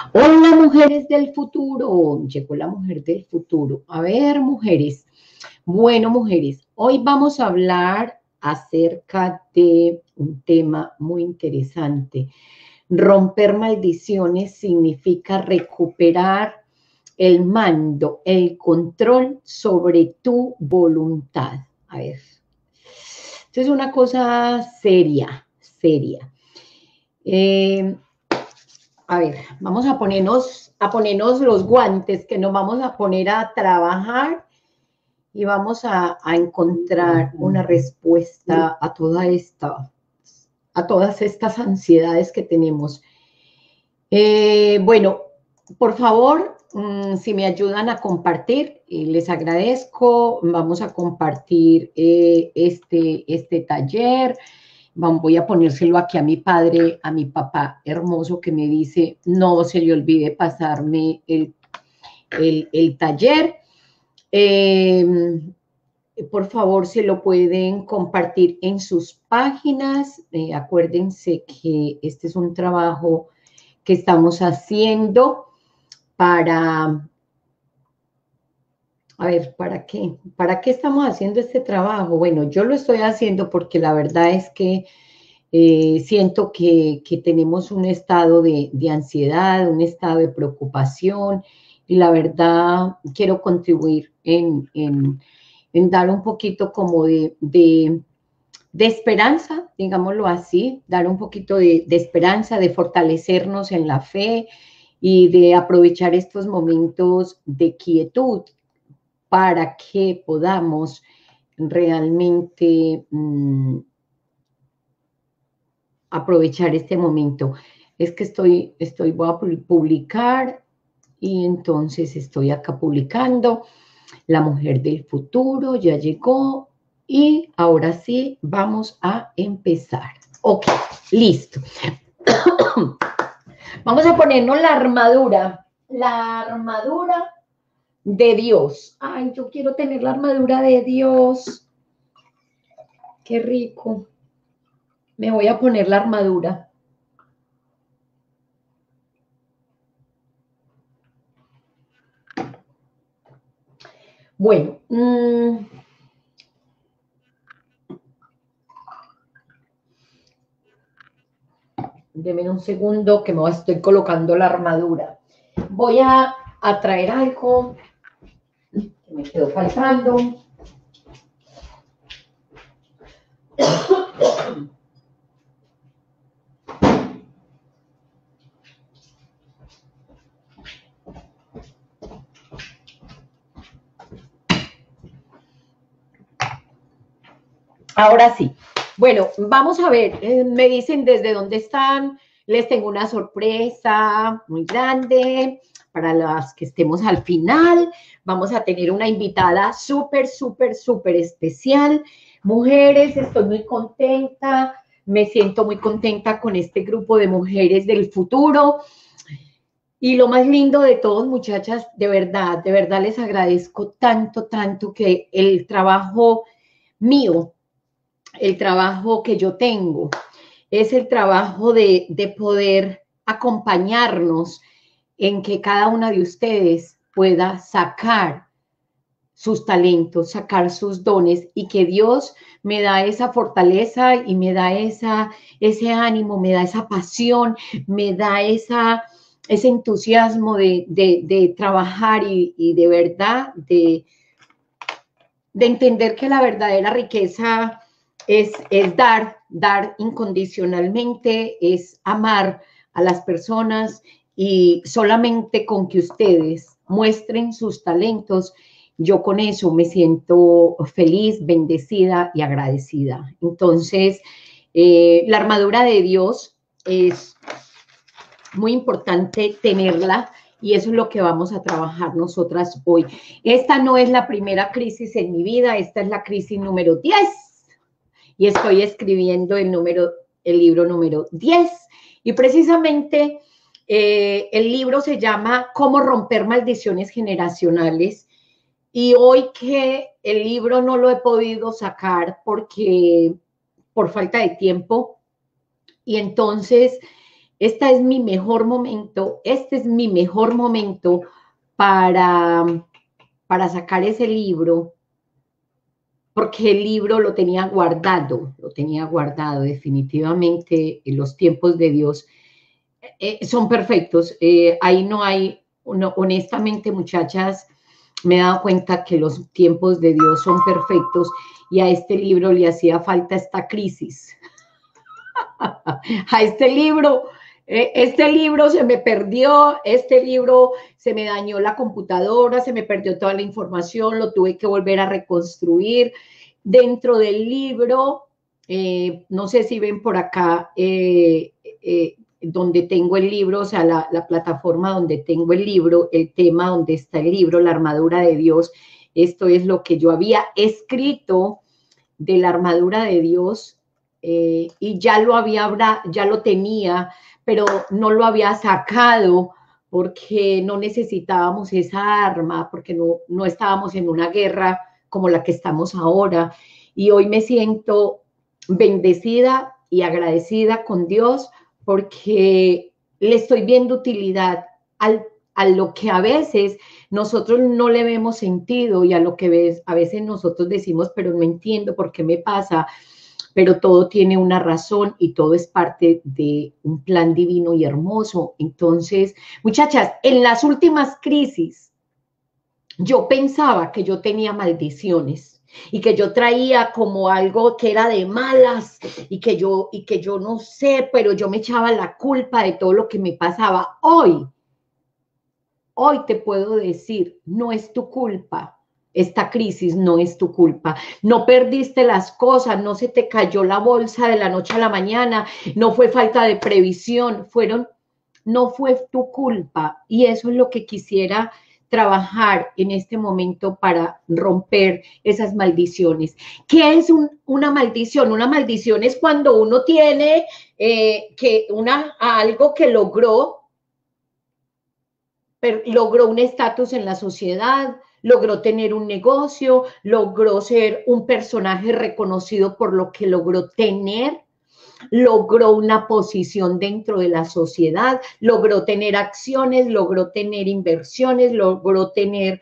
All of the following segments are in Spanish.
Hola, mujeres del futuro. Llegó la mujer del futuro. A ver, mujeres. Bueno, mujeres, hoy vamos a hablar acerca de un tema muy interesante. Romper maldiciones significa recuperar el mando, el control sobre tu voluntad. A ver, esto es una cosa seria, seria. Eh, A ver, vamos a ponernos los guantes que nos vamos a poner a trabajar y vamos a encontrar una respuesta a todas estas ansiedades que tenemos. Bueno, por favor, si me ayudan a compartir, les agradezco. Vamos a compartir este taller. Voy a ponérselo aquí a mi padre, a mi papá hermoso que me dice, no se le olvide pasarme el taller. Eh, por favor, se lo pueden compartir en sus páginas. Acuérdense que este es un trabajo que estamos haciendo para... A ver, ¿para qué? ¿Para qué estamos haciendo este trabajo? Bueno, yo lo estoy haciendo porque la verdad es que siento que tenemos un estado de ansiedad, un estado de preocupación, y la verdad quiero contribuir en dar un poquito como de esperanza, digámoslo así, dar un poquito de esperanza, de fortalecernos en la fe y de aprovechar estos momentos de quietud para que podamos realmente aprovechar este momento. Es que voy a publicar y entonces estoy acá publicando. La mujer del futuro ya llegó y ahora sí vamos a empezar. Ok, listo. Vamos a ponernos la armadura de Dios. Ay, yo quiero tener la armadura de Dios. Qué rico. Me voy a poner la armadura. Bueno, deme un segundo que me estoy colocando la armadura. Voy a traer algo que me quedó faltando. Ahora sí. Bueno, vamos a ver, me dicen desde dónde están, les tengo una sorpresa muy grande para las que estemos al final. Vamos a tener una invitada súper, súper, súper especial. Mujeres, estoy muy contenta, me siento muy contenta con este grupo de mujeres del futuro. Y lo más lindo de todos, muchachas, de verdad les agradezco tanto, tanto que el trabajo mío, el trabajo que yo tengo, es el trabajo de poder acompañarnos en que cada una de ustedes pueda sacar sus talentos, sacar sus dones y que Dios me da esa fortaleza y me da ese ánimo, me da esa pasión, me da ese entusiasmo de trabajar y de verdad de entender que la verdadera riqueza es dar incondicionalmente, es amar a las personas y solamente con que ustedes muestren sus talentos, yo con eso me siento feliz, bendecida y agradecida. Entonces, la armadura de Dios es muy importante tenerla y eso es lo que vamos a trabajar nosotras hoy. Esta no es la primera crisis en mi vida, esta es la crisis número 10 y estoy escribiendo el libro número 10 y precisamente el libro se llama Cómo romper maldiciones generacionales y hoy que el libro no lo he podido sacar porque por falta de tiempo y entonces Este es mi mejor momento, este es mi mejor momento para sacar ese libro, porque el libro lo tenía guardado definitivamente. En los tiempos de Dios son perfectos. Ahí no hay, no, honestamente, muchachas, me he dado cuenta que los tiempos de Dios son perfectos y a este libro le hacía falta esta crisis. A este libro se me perdió, este libro se me dañó la computadora, se me perdió toda la información, lo tuve que volver a reconstruir. Dentro del libro, no sé si ven por acá, donde tengo el libro, o sea, la plataforma donde tengo el libro, el tema donde está el libro, la armadura de Dios. Esto es lo que yo había escrito de la armadura de Dios, y ya lo tenía, pero no lo había sacado porque no necesitábamos esa arma, porque no estábamos en una guerra como la que estamos ahora. Y hoy me siento bendecida y agradecida con Dios porque le estoy viendo utilidad a lo que a veces nosotros no le vemos sentido, y a lo que a veces nosotros decimos, pero no entiendo por qué me pasa, pero todo tiene una razón y todo es parte de un plan divino y hermoso. Entonces, muchachas, en las últimas crisis, yo pensaba que yo tenía maldiciones y que yo traía como algo que era de malas y que yo no sé, pero yo me echaba la culpa de todo lo que me pasaba. Hoy te puedo decir, no es tu culpa. Esta crisis no es tu culpa. No perdiste las cosas, no se te cayó la bolsa de la noche a la mañana, no fue falta de previsión, no fue tu culpa. Y eso es lo que quisiera trabajar en este momento para romper esas maldiciones. ¿Qué es una maldición? Una maldición es cuando uno tiene algo que logró un estatus en la sociedad, logró tener un negocio, logró ser un personaje reconocido por lo que logró tener, logró una posición dentro de la sociedad, logró tener acciones, logró tener inversiones, logró tener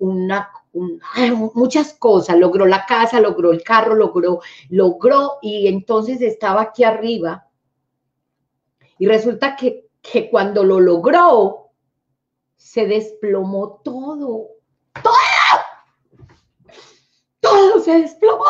muchas cosas, logró la casa, logró el carro, logró, y entonces estaba aquí arriba. Y resulta que cuando lo logró, se desplomó todo. Todo se desplomó.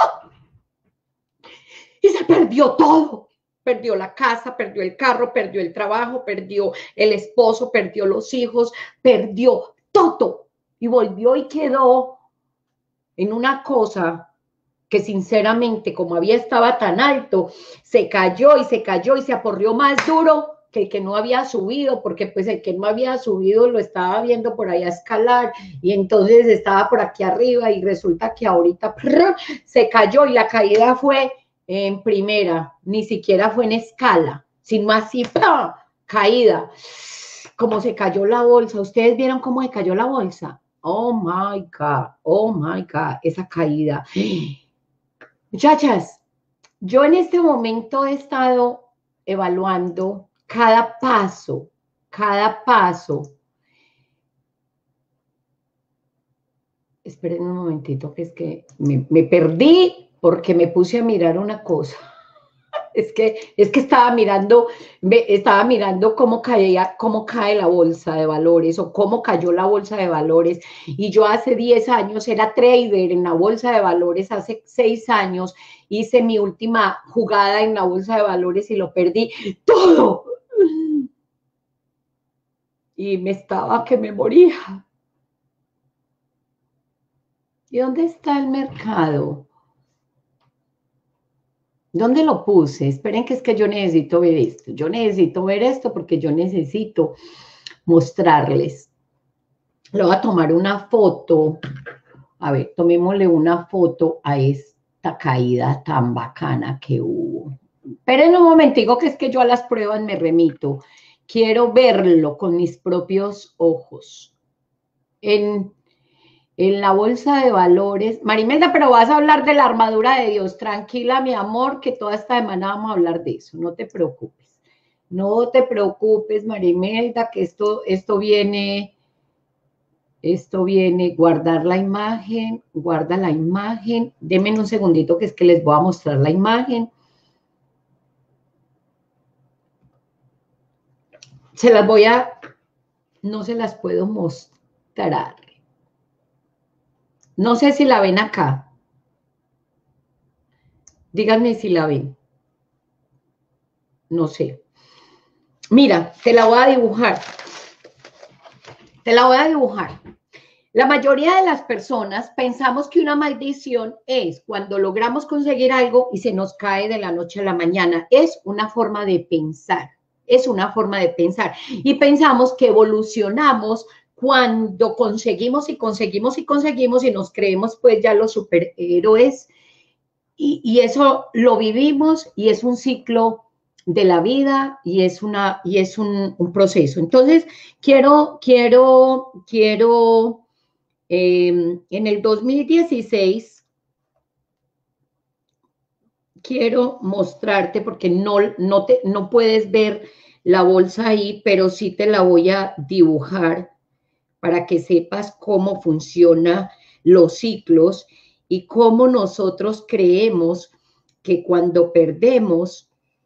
Y se perdió todo. Perdió la casa, perdió el carro, perdió el trabajo, perdió el esposo, perdió los hijos, perdió todo. Y volvió y quedó en una cosa que sinceramente, como estaba tan alto, se cayó y se cayó y se aporrió más duro que el que no había subido, porque pues el que no había subido lo estaba viendo por allá escalar, y entonces estaba por aquí arriba, y resulta que ahorita se cayó, y la caída fue en primera, ni siquiera fue en escala, sino así, ¡pah!, caída. Como se cayó la bolsa. ¿Ustedes vieron cómo se cayó la bolsa? Oh my God, esa caída. Muchachas, yo en este momento he estado evaluando cada paso. Esperen un momentito, que es que me perdí porque me puse a mirar una cosa. Es que estaba mirando cómo cae la bolsa de valores, o cómo cayó la bolsa de valores. Y yo hace 10 años era trader en la bolsa de valores, hace 6 años hice mi última jugada en la bolsa de valores y lo perdí todo. Y me estaba que me moría. ¿Y dónde está el mercado? ¿Dónde lo puse? Esperen, que es que yo necesito ver esto. Yo necesito ver esto porque yo necesito mostrarles. Le voy a tomar una foto. A ver, tomémosle una foto a esta caída tan bacana que hubo. Esperen un momentico, que es que yo a las pruebas me remito. Quiero verlo con mis propios ojos. En la bolsa de valores. Marimelda, pero vas a hablar de la armadura de Dios. Tranquila, mi amor, que toda esta semana vamos a hablar de eso. No te preocupes. No te preocupes, Marimelda, que esto viene, guardar la imagen, guarda la imagen. Denme un segundito que es que les voy a mostrar la imagen. No se las puedo mostrar. No sé si la ven acá. Díganme si la ven. No sé. Mira, te la voy a dibujar. Te la voy a dibujar. La mayoría de las personas pensamos que una maldición es cuando logramos conseguir algo y se nos cae de la noche a la mañana. Es una forma de pensar. Es una forma de pensar. Y pensamos que evolucionamos cuando conseguimos y conseguimos y conseguimos y nos creemos pues ya los superhéroes. Y eso lo vivimos y es un ciclo de la vida y es un proceso. Entonces, quiero en el 2016, quiero mostrarte, porque no puedes ver la bolsa ahí, pero sí te la voy a dibujar para que sepas cómo funcionan los ciclos y cómo nosotros creemos que cuando perdemos,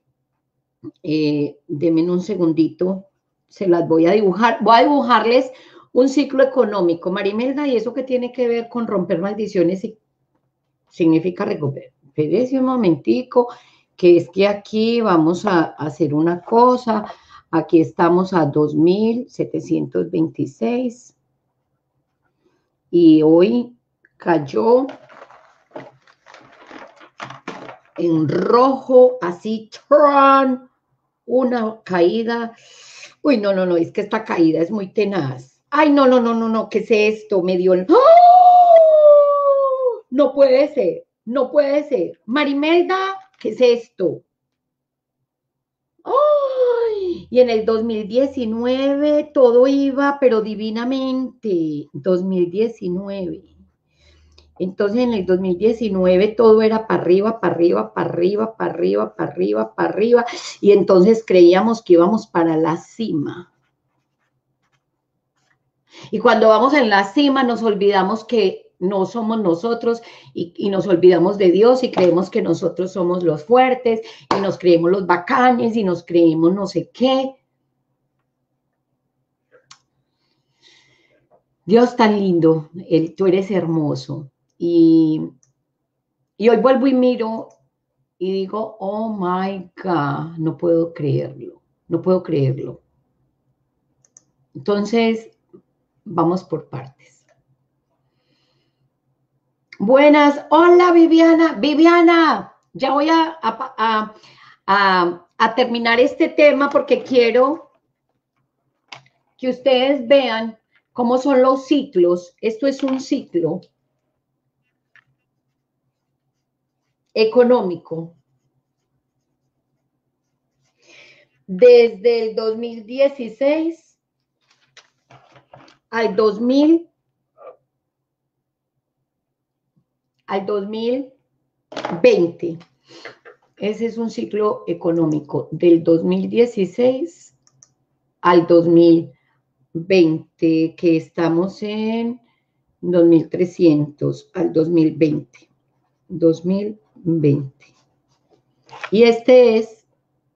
denme un segundito, se las voy a dibujar. Voy a dibujarles un ciclo económico, Marimelda, y eso que tiene que ver con romper maldiciones y significa recuperar. Espérese un momentico, que es que aquí vamos a hacer una cosa. Aquí estamos a 2726 y hoy cayó en rojo, así, una caída. Uy, no, es que esta caída es muy tenaz. Ay, no, ¿qué es esto? Me dio el... ¡Oh! No puede ser, no puede ser. Marimelda, ¿qué es esto? ¡Ay! Y en el 2019 todo iba, pero divinamente. 2019. Entonces en el 2019 todo era para arriba, para arriba, para arriba, para arriba, para arriba, para arriba, y entonces creíamos que íbamos para la cima. Y cuando vamos en la cima nos olvidamos que no somos nosotros y nos olvidamos de Dios y creemos que nosotros somos los fuertes y nos creemos los bacanes y nos creemos no sé qué. Dios tan lindo, tú eres hermoso. Y hoy vuelvo y miro y digo, oh my God, no puedo creerlo, no puedo creerlo. Entonces, vamos por partes. Buenas, hola Viviana, Viviana, ya voy a terminar este tema porque quiero que ustedes vean cómo son los ciclos. Esto es un ciclo económico. Desde el 2016 al 2020. Ese es un ciclo económico del 2016 al 2020, que estamos en 2300 al 2020. 2020. Y este es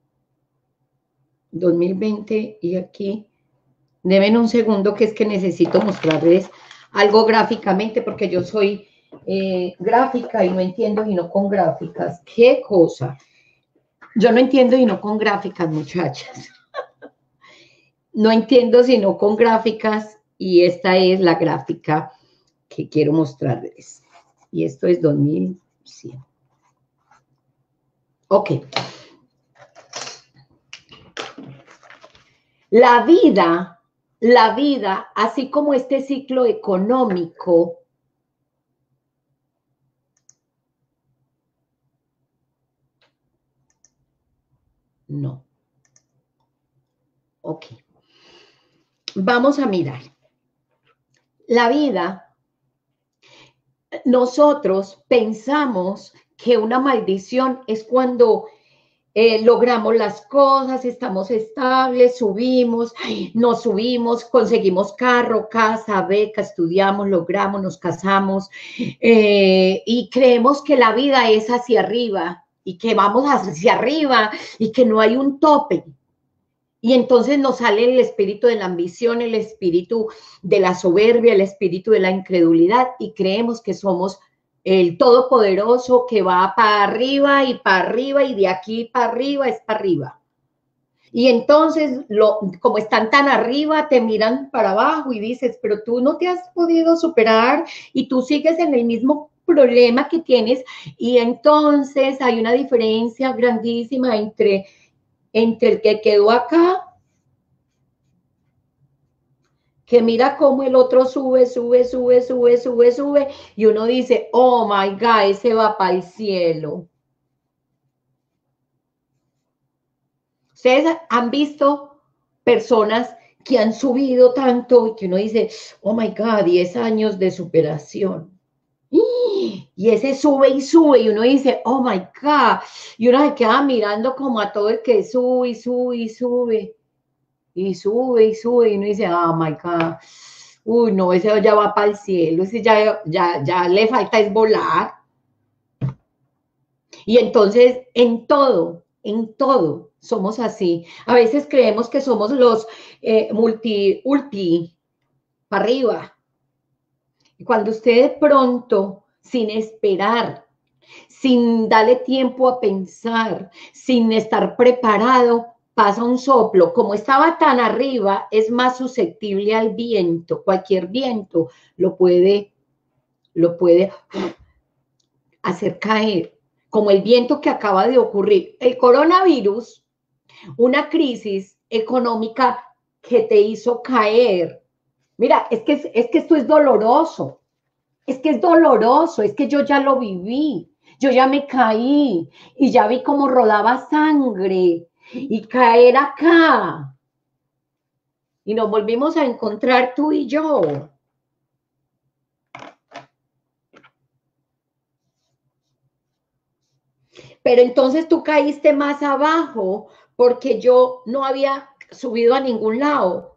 2020 y aquí, deben un segundo que es que necesito mostrarles algo gráficamente porque yo soy gráfica y no entiendo y no con gráficas. ¿Qué cosa? Yo no entiendo y no con gráficas, muchachas. No entiendo sino con gráficas y esta es la gráfica que quiero mostrarles. Y esto es 2100. Ok. La vida, así como este ciclo económico, no. Ok. Vamos a mirar. La vida, nosotros pensamos que una maldición es cuando logramos las cosas, estamos estables, subimos, nos subimos, conseguimos carro, casa, beca, estudiamos, logramos, nos casamos y creemos que la vida es hacia arriba y que vamos hacia arriba y que no hay un tope. Y entonces nos sale el espíritu de la ambición, el espíritu de la soberbia, el espíritu de la incredulidad y creemos que somos el todopoderoso que va para arriba y de aquí para arriba es para arriba. Y entonces, como están tan arriba, te miran para abajo y dices, pero tú no te has podido superar y tú sigues en el mismo problema que tienes. Y entonces hay una diferencia grandísima entre el que quedó acá, que mira cómo el otro sube, y uno dice, oh my God, ese va para el cielo. Ustedes han visto personas que han subido tanto y que uno dice, oh my God, 10 años de superación. Y ese sube y sube y uno dice, oh my God, y uno se queda mirando como a todo el que sube y sube y sube. Y sube y sube y uno dice, oh my God, uy, no, ese ya va para el cielo, ese ya le falta es volar. Y entonces en todo somos así. A veces creemos que somos los ulti, para arriba. Y cuando usted de pronto, sin esperar, sin darle tiempo a pensar, sin estar preparado, pasa un soplo. Como estaba tan arriba, es más susceptible al viento. Cualquier viento lo puede hacer caer, como el viento que acaba de ocurrir. El coronavirus, una crisis económica que te hizo caer. Mira, es que esto es doloroso. Es que es doloroso, es que yo ya lo viví. Yo ya me caí y ya vi cómo rodaba sangre y caer acá. Y nos volvimos a encontrar tú y yo. Pero entonces tú caíste más abajo porque yo no había subido a ningún lado.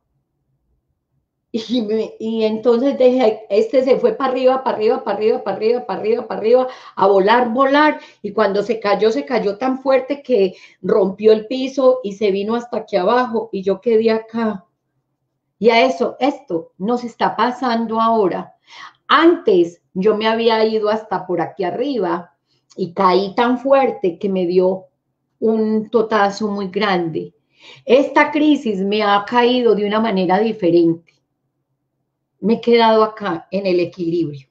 Y entonces dije, este se fue para arriba, para arriba, para arriba, para arriba, para arriba, para arriba, a volar, volar. Y cuando se cayó tan fuerte que rompió el piso y se vino hasta aquí abajo y yo quedé acá. Y a esto nos está pasando ahora. Antes yo me había ido hasta por aquí arriba y caí tan fuerte que me dio un totazo muy grande. Esta crisis me ha caído de una manera diferente. Me he quedado acá en el equilibrio.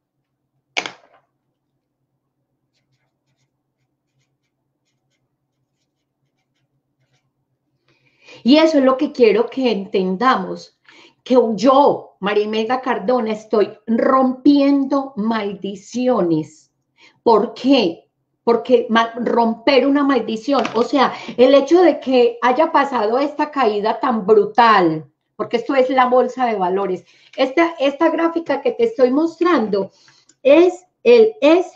Y eso es lo que quiero que entendamos, que yo, María Imelda Cardona, estoy rompiendo maldiciones. ¿Por qué? Porque romper una maldición, o sea, el hecho de que haya pasado esta caída tan brutal, porque esto es la bolsa de valores. Esta gráfica que te estoy mostrando es el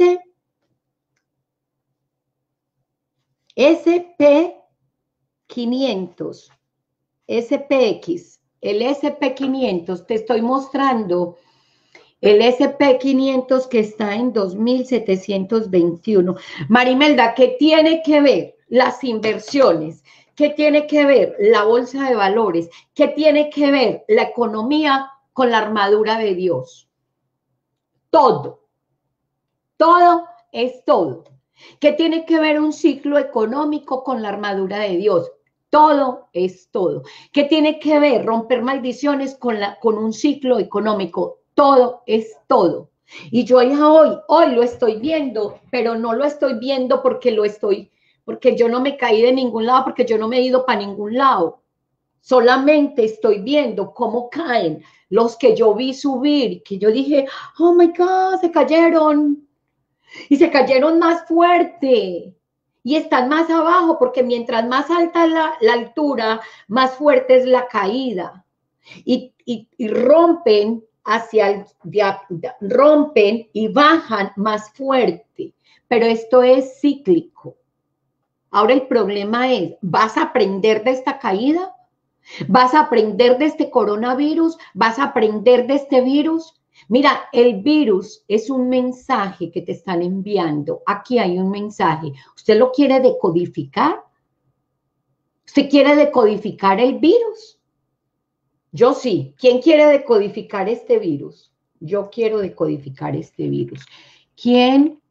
SP500, SPX, el SP500, te estoy mostrando el SP500 que está en 2.721. Marimelda, ¿qué tiene que ver las inversiones? ¿Qué tiene que ver la bolsa de valores? ¿Qué tiene que ver la economía con la armadura de Dios? Todo. Todo es todo. ¿Qué tiene que ver un ciclo económico con la armadura de Dios? Todo es todo. ¿Qué tiene que ver romper maldiciones con un ciclo económico? Todo es todo. Y yo ya hoy lo estoy viendo, pero no lo estoy viendo porque yo no me caí de ningún lado, porque yo no me he ido para ningún lado. Solamente estoy viendo cómo caen los que yo vi subir, que yo dije, oh my God, se cayeron. Y se cayeron más fuerte y están más abajo porque mientras más alta es la altura, más fuerte es la caída. Y rompen rompen y bajan más fuerte. Pero esto es cíclico. Ahora el problema es, ¿vas a aprender de esta caída? ¿Vas a aprender de este coronavirus? ¿Vas a aprender de este virus? Mira, el virus es un mensaje que te están enviando. Aquí hay un mensaje. ¿Usted lo quiere decodificar? ¿Usted quiere decodificar el virus? Yo sí. ¿Quién quiere decodificar este virus? Yo quiero decodificar este virus. ¿Quién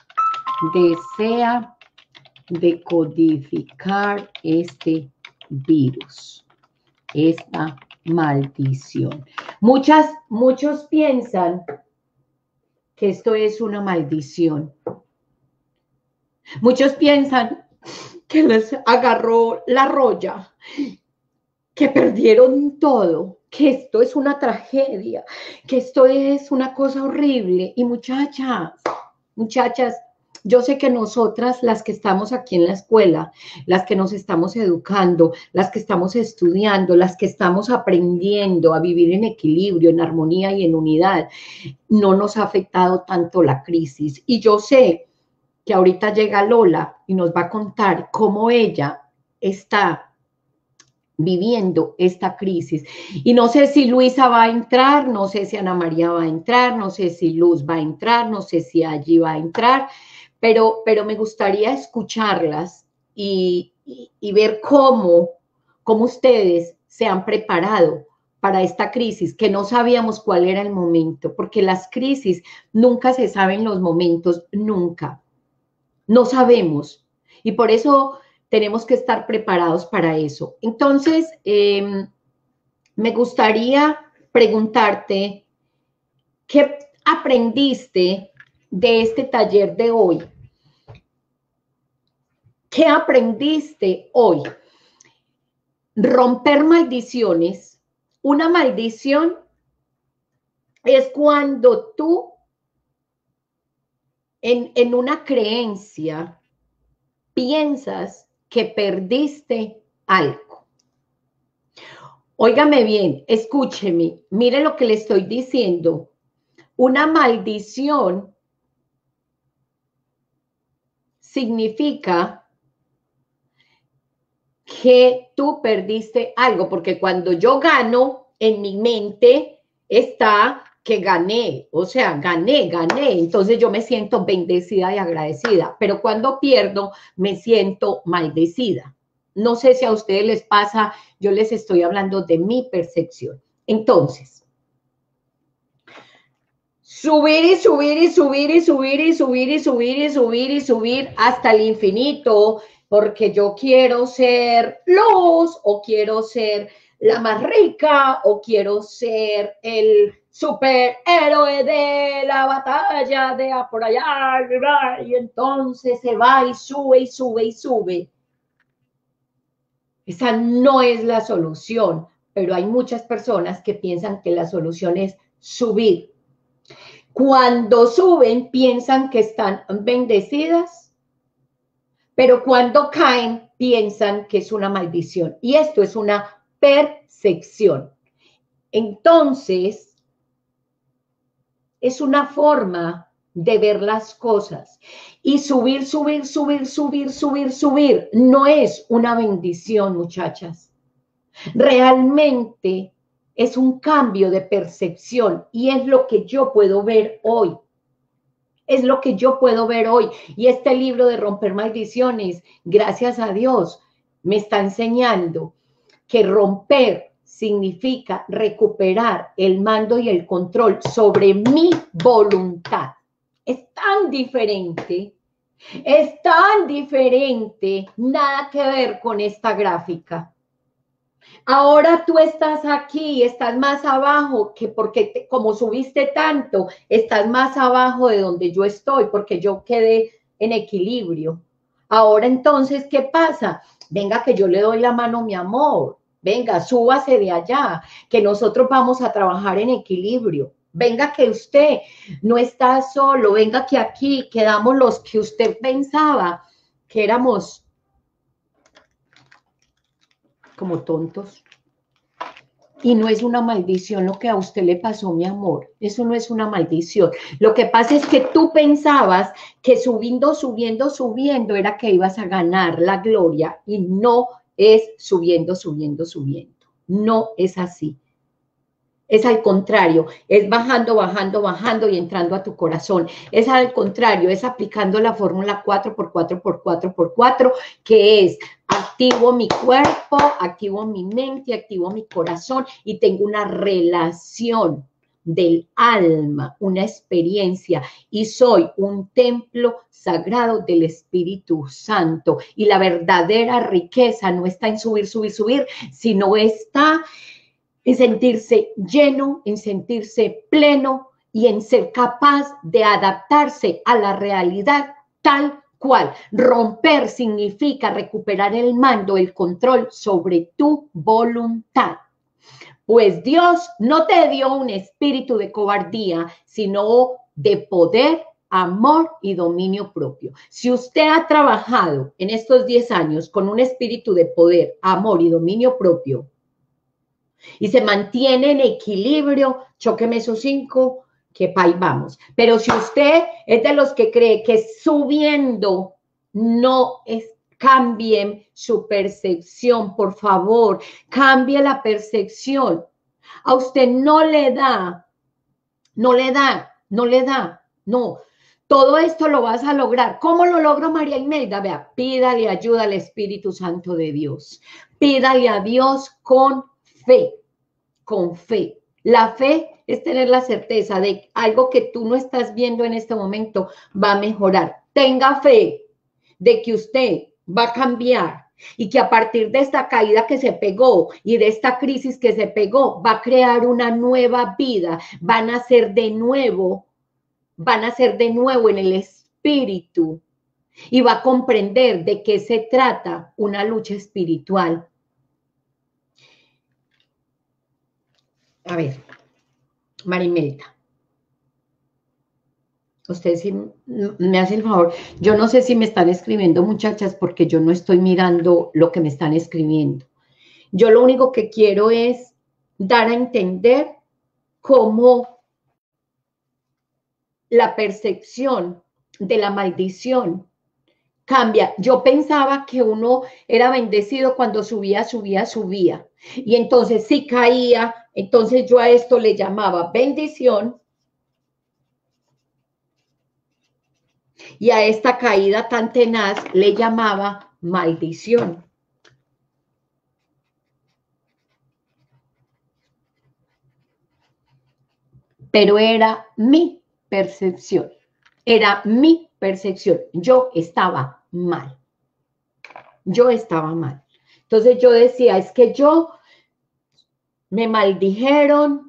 desea decodificar este virus? Esta maldición. Muchos piensan que esto es una maldición. Muchos piensan que les agarró la roya, que perdieron todo, que esto es una tragedia, que esto es una cosa horrible. Y muchachas, yo sé que nosotras, las que estamos aquí en la escuela, las que nos estamos educando, las que estamos estudiando, las que estamos aprendiendo a vivir en equilibrio, en armonía y en unidad, no nos ha afectado tanto la crisis. Y yo sé que ahorita llega Lola y nos va a contar cómo ella está viviendo esta crisis. Y no sé si Luisa va a entrar, no sé si Ana María va a entrar, no sé si Luz va a entrar, no sé si allí va a entrar, pero me gustaría escucharlas y ver cómo ustedes se han preparado para esta crisis, que no sabíamos cuál era el momento, porque las crisis nunca se saben los momentos, nunca. No sabemos. Y por eso tenemos que estar preparados para eso. Entonces, me gustaría preguntarte, ¿qué aprendiste de este taller de hoy? ¿Qué aprendiste hoy? Romper maldiciones. Una maldición es cuando tú en una creencia piensas que perdiste algo. Óigame bien, escúcheme, mire lo que le estoy diciendo. Una maldición significa que tú perdiste algo, porque cuando yo gano, en mi mente está que gané, o sea, gané, entonces yo me siento bendecida y agradecida, pero cuando pierdo, me siento maldecida. No sé si a ustedes les pasa, yo les estoy hablando de mi percepción. Entonces, subir y subir y subir y subir y subir y subir y subir y subir hasta el infinito, porque yo quiero ser Luz, o quiero ser la más rica, o quiero ser el superhéroe de la batalla de por allá, y entonces se va y sube y sube y sube. Esa no es la solución, pero hay muchas personas que piensan que la solución es subir. Cuando suben, piensan que están bendecidas, pero cuando caen, piensan que es una maldición. Y esto es una percepción. Entonces, es una forma de ver las cosas. Y subir, subir, subir, subir, subir, subir, no es una bendición, muchachas. Realmente es un cambio de percepción y es lo que yo puedo ver hoy. Es lo que yo puedo ver hoy. Y este libro de Romper Maldiciones, gracias a Dios, me está enseñando que romper significa recuperar el mando y el control sobre mi voluntad. Es tan diferente, nada que ver con esta gráfica. Ahora tú estás aquí, estás más abajo, que porque como subiste tanto, estás más abajo de donde yo estoy, porque yo quedé en equilibrio. Ahora entonces, ¿qué pasa? Venga que yo le doy la mano, mi amor. Venga, súbase de allá, que nosotros vamos a trabajar en equilibrio. Venga que usted no está solo, venga que aquí quedamos los que usted pensaba que éramos como tontos. Y no es una maldición lo que a usted le pasó, mi amor. Eso no es una maldición. Lo que pasa es que tú pensabas que subiendo, subiendo, subiendo era que ibas a ganar la gloria y no es subiendo, subiendo, subiendo. No es así. Es al contrario, es bajando, bajando, bajando y entrando a tu corazón. Es al contrario, es aplicando la fórmula 4 por 4 por 4 por 4, que es activo mi cuerpo, activo mi mente, activo mi corazón y tengo una relación del alma, una experiencia y soy un templo sagrado del Espíritu Santo. Y la verdadera riqueza no está en subir, subir, subir, sino está en sentirse lleno, en sentirse pleno y en ser capaz de adaptarse a la realidad tal cual. Romper significa recuperar el mando, el control sobre tu voluntad. Pues Dios no te dio un espíritu de cobardía, sino de poder, amor y dominio propio. Si usted ha trabajado en estos 10 años con un espíritu de poder, amor y dominio propio, y se mantiene en equilibrio, chóqueme esos 5, que pa' ahí vamos. Pero si usted es de los que cree que subiendo no es, cambien su percepción, por favor, cambie la percepción. A usted no le da, no le da, no le da, no. Todo esto lo vas a lograr. ¿Cómo lo logro, María Imelda? Vea, pídale ayuda al Espíritu Santo de Dios. Pídale a Dios con fe, con fe. La fe es tener la certeza de algo que tú no estás viendo en este momento va a mejorar. Tenga fe de que usted va a cambiar y que a partir de esta caída que se pegó y de esta crisis que se pegó, va a crear una nueva vida, van a ser de nuevo en el espíritu y va a comprender de qué se trata una lucha espiritual. A ver, Marimelda, ustedes sí me hacen el favor. Yo no sé si me están escribiendo, muchachas, porque yo no estoy mirando lo que me están escribiendo. Yo lo único que quiero es dar a entender cómo la percepción de la maldición cambia. Yo pensaba que uno era bendecido cuando subía, subía, subía. Y entonces si caía, entonces yo a esto le llamaba bendición. Y a esta caída tan tenaz le llamaba maldición. Pero era mi percepción. Era mi percepción. Yo estaba mal. Yo estaba mal. Entonces yo decía, es que yo me maldijeron,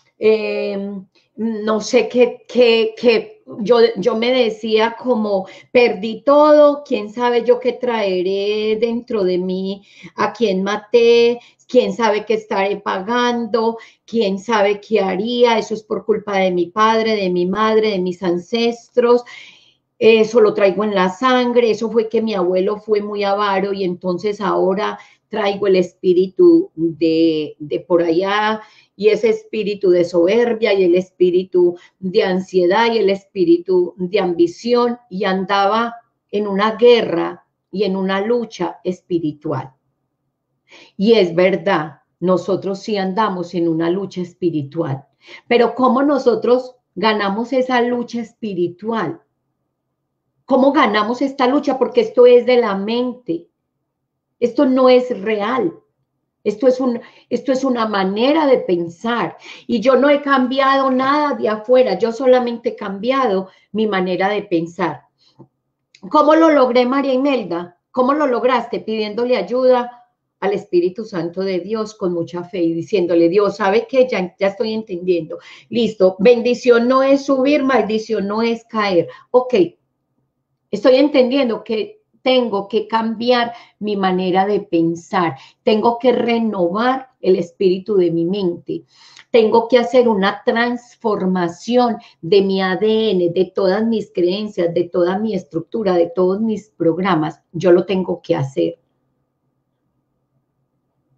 no sé qué yo me decía como perdí todo, quién sabe yo qué traeré dentro de mí, a quién maté, quién sabe qué estaré pagando, quién sabe qué haría, eso es por culpa de mi padre, de mi madre, de mis ancestros. Eso lo traigo en la sangre, eso fue que mi abuelo fue muy avaro y entonces ahora traigo el espíritu de por allá y ese espíritu de soberbia y el espíritu de ansiedad y el espíritu de ambición y andaba en una guerra y en una lucha espiritual. Y es verdad, nosotros sí andamos en una lucha espiritual, pero ¿cómo nosotros ganamos esa lucha espiritual? ¿Cómo ganamos esta lucha? Porque esto es de la mente. Esto no es real. Esto es una manera de pensar. Y yo no he cambiado nada de afuera. Yo solamente he cambiado mi manera de pensar. ¿Cómo lo logré, María Imelda? ¿Cómo lo lograste? Pidiéndole ayuda al Espíritu Santo de Dios con mucha fe y diciéndole, Dios, ¿sabe qué? Ya estoy entendiendo. Listo. Bendición no es subir, maldición no es caer. Ok. Estoy entendiendo que tengo que cambiar mi manera de pensar, tengo que renovar el espíritu de mi mente, tengo que hacer una transformación de mi ADN, de todas mis creencias, de toda mi estructura, de todos mis programas. Yo lo tengo que hacer.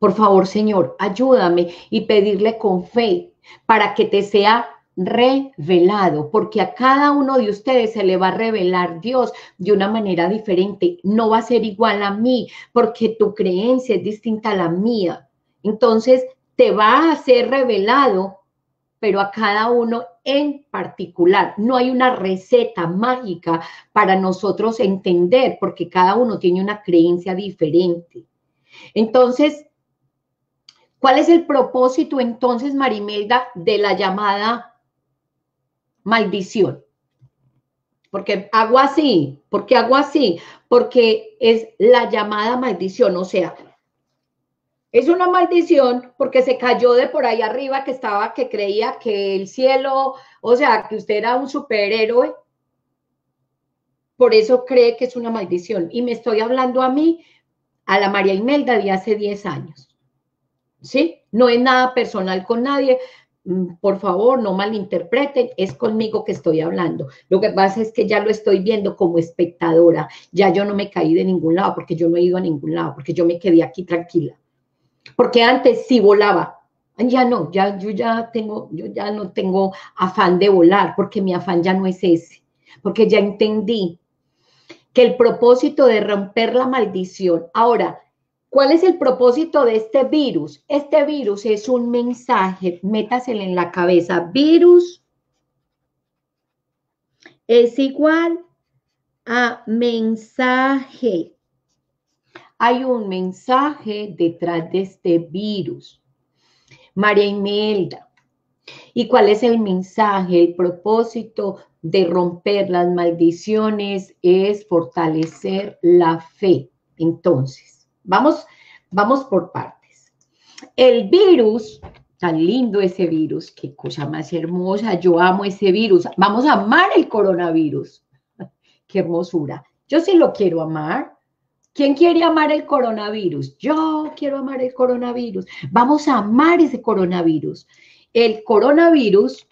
Por favor, Señor, ayúdame y pedirle con fe para que te sea revelado, porque a cada uno de ustedes se le va a revelar Dios de una manera diferente. No va a ser igual a mí, porque tu creencia es distinta a la mía. Entonces, te va a ser revelado, pero a cada uno en particular. No hay una receta mágica para nosotros entender, porque cada uno tiene una creencia diferente. Entonces, ¿cuál es el propósito entonces, Marimelda, de la llamada maldición? Porque hago así, porque es la llamada maldición, o sea, es una maldición porque se cayó de por ahí arriba que creía que el cielo, o sea, que usted era un superhéroe, por eso cree que es una maldición. Y me estoy hablando a mí, a la María Imelda de hace 10 años, ¿sí? No es nada personal con nadie, por favor, no malinterpreten, es conmigo que estoy hablando. Lo que pasa es que ya lo estoy viendo como espectadora, ya yo no me caí de ningún lado, porque yo no he ido a ningún lado, porque yo me quedé aquí tranquila. Porque antes sí volaba, ya no, yo ya no tengo afán de volar, porque mi afán ya no es ese, porque ya entendí que el propósito de romper la maldición. Ahora, ¿cuál es el propósito de este virus? Este virus es un mensaje, métaselo en la cabeza. Virus es igual a mensaje. Hay un mensaje detrás de este virus. María Imelda, ¿y cuál es el mensaje? El propósito de romper las maldiciones es fortalecer la fe. Entonces, vamos por partes. El virus, tan lindo ese virus, qué cosa más hermosa, yo amo ese virus. Vamos a amar el coronavirus. Qué hermosura. Yo sí lo quiero amar. ¿Quién quiere amar el coronavirus? Yo quiero amar el coronavirus. Vamos a amar ese coronavirus. El coronavirus,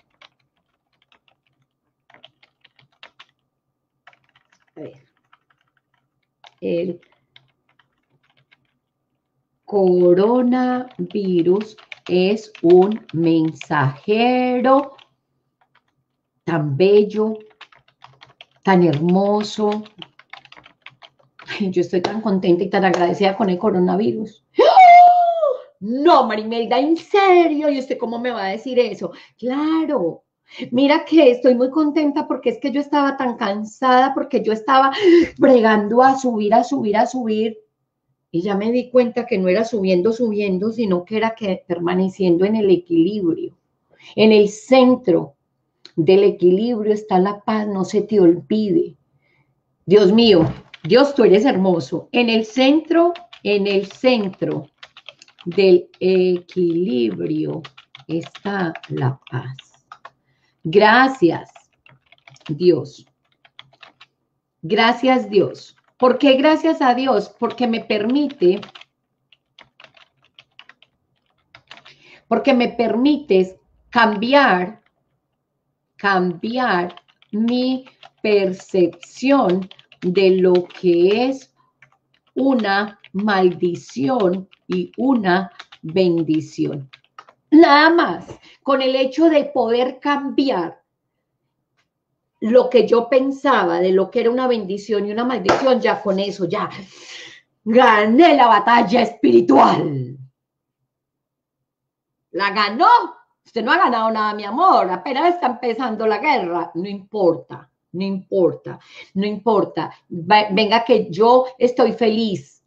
a ver, el coronavirus es un mensajero tan bello, tan hermoso. Yo estoy tan contenta y tan agradecida con el coronavirus. No, Marimelda, ¿en serio? ¿Y usted cómo me va a decir eso? Claro, mira que estoy muy contenta porque es que yo estaba tan cansada, porque yo estaba bregando a subir, y ya me di cuenta que no era subiendo, sino que era permaneciendo en el equilibrio. En el centro del equilibrio está la paz, no se te olvide. Dios mío, Dios, tú eres hermoso. En el centro del equilibrio está la paz. Gracias, Dios. Gracias, Dios. ¿Por qué gracias a Dios? Porque me permites cambiar mi percepción de lo que es una maldición y una bendición. Nada más, con el hecho de poder cambiar lo que yo pensaba de lo que era una bendición y una maldición, ya con eso, ya gané la batalla espiritual. La ganó. Usted no ha ganado nada, mi amor, apenas está empezando la guerra. No importa, no importa, no importa. Venga que yo estoy feliz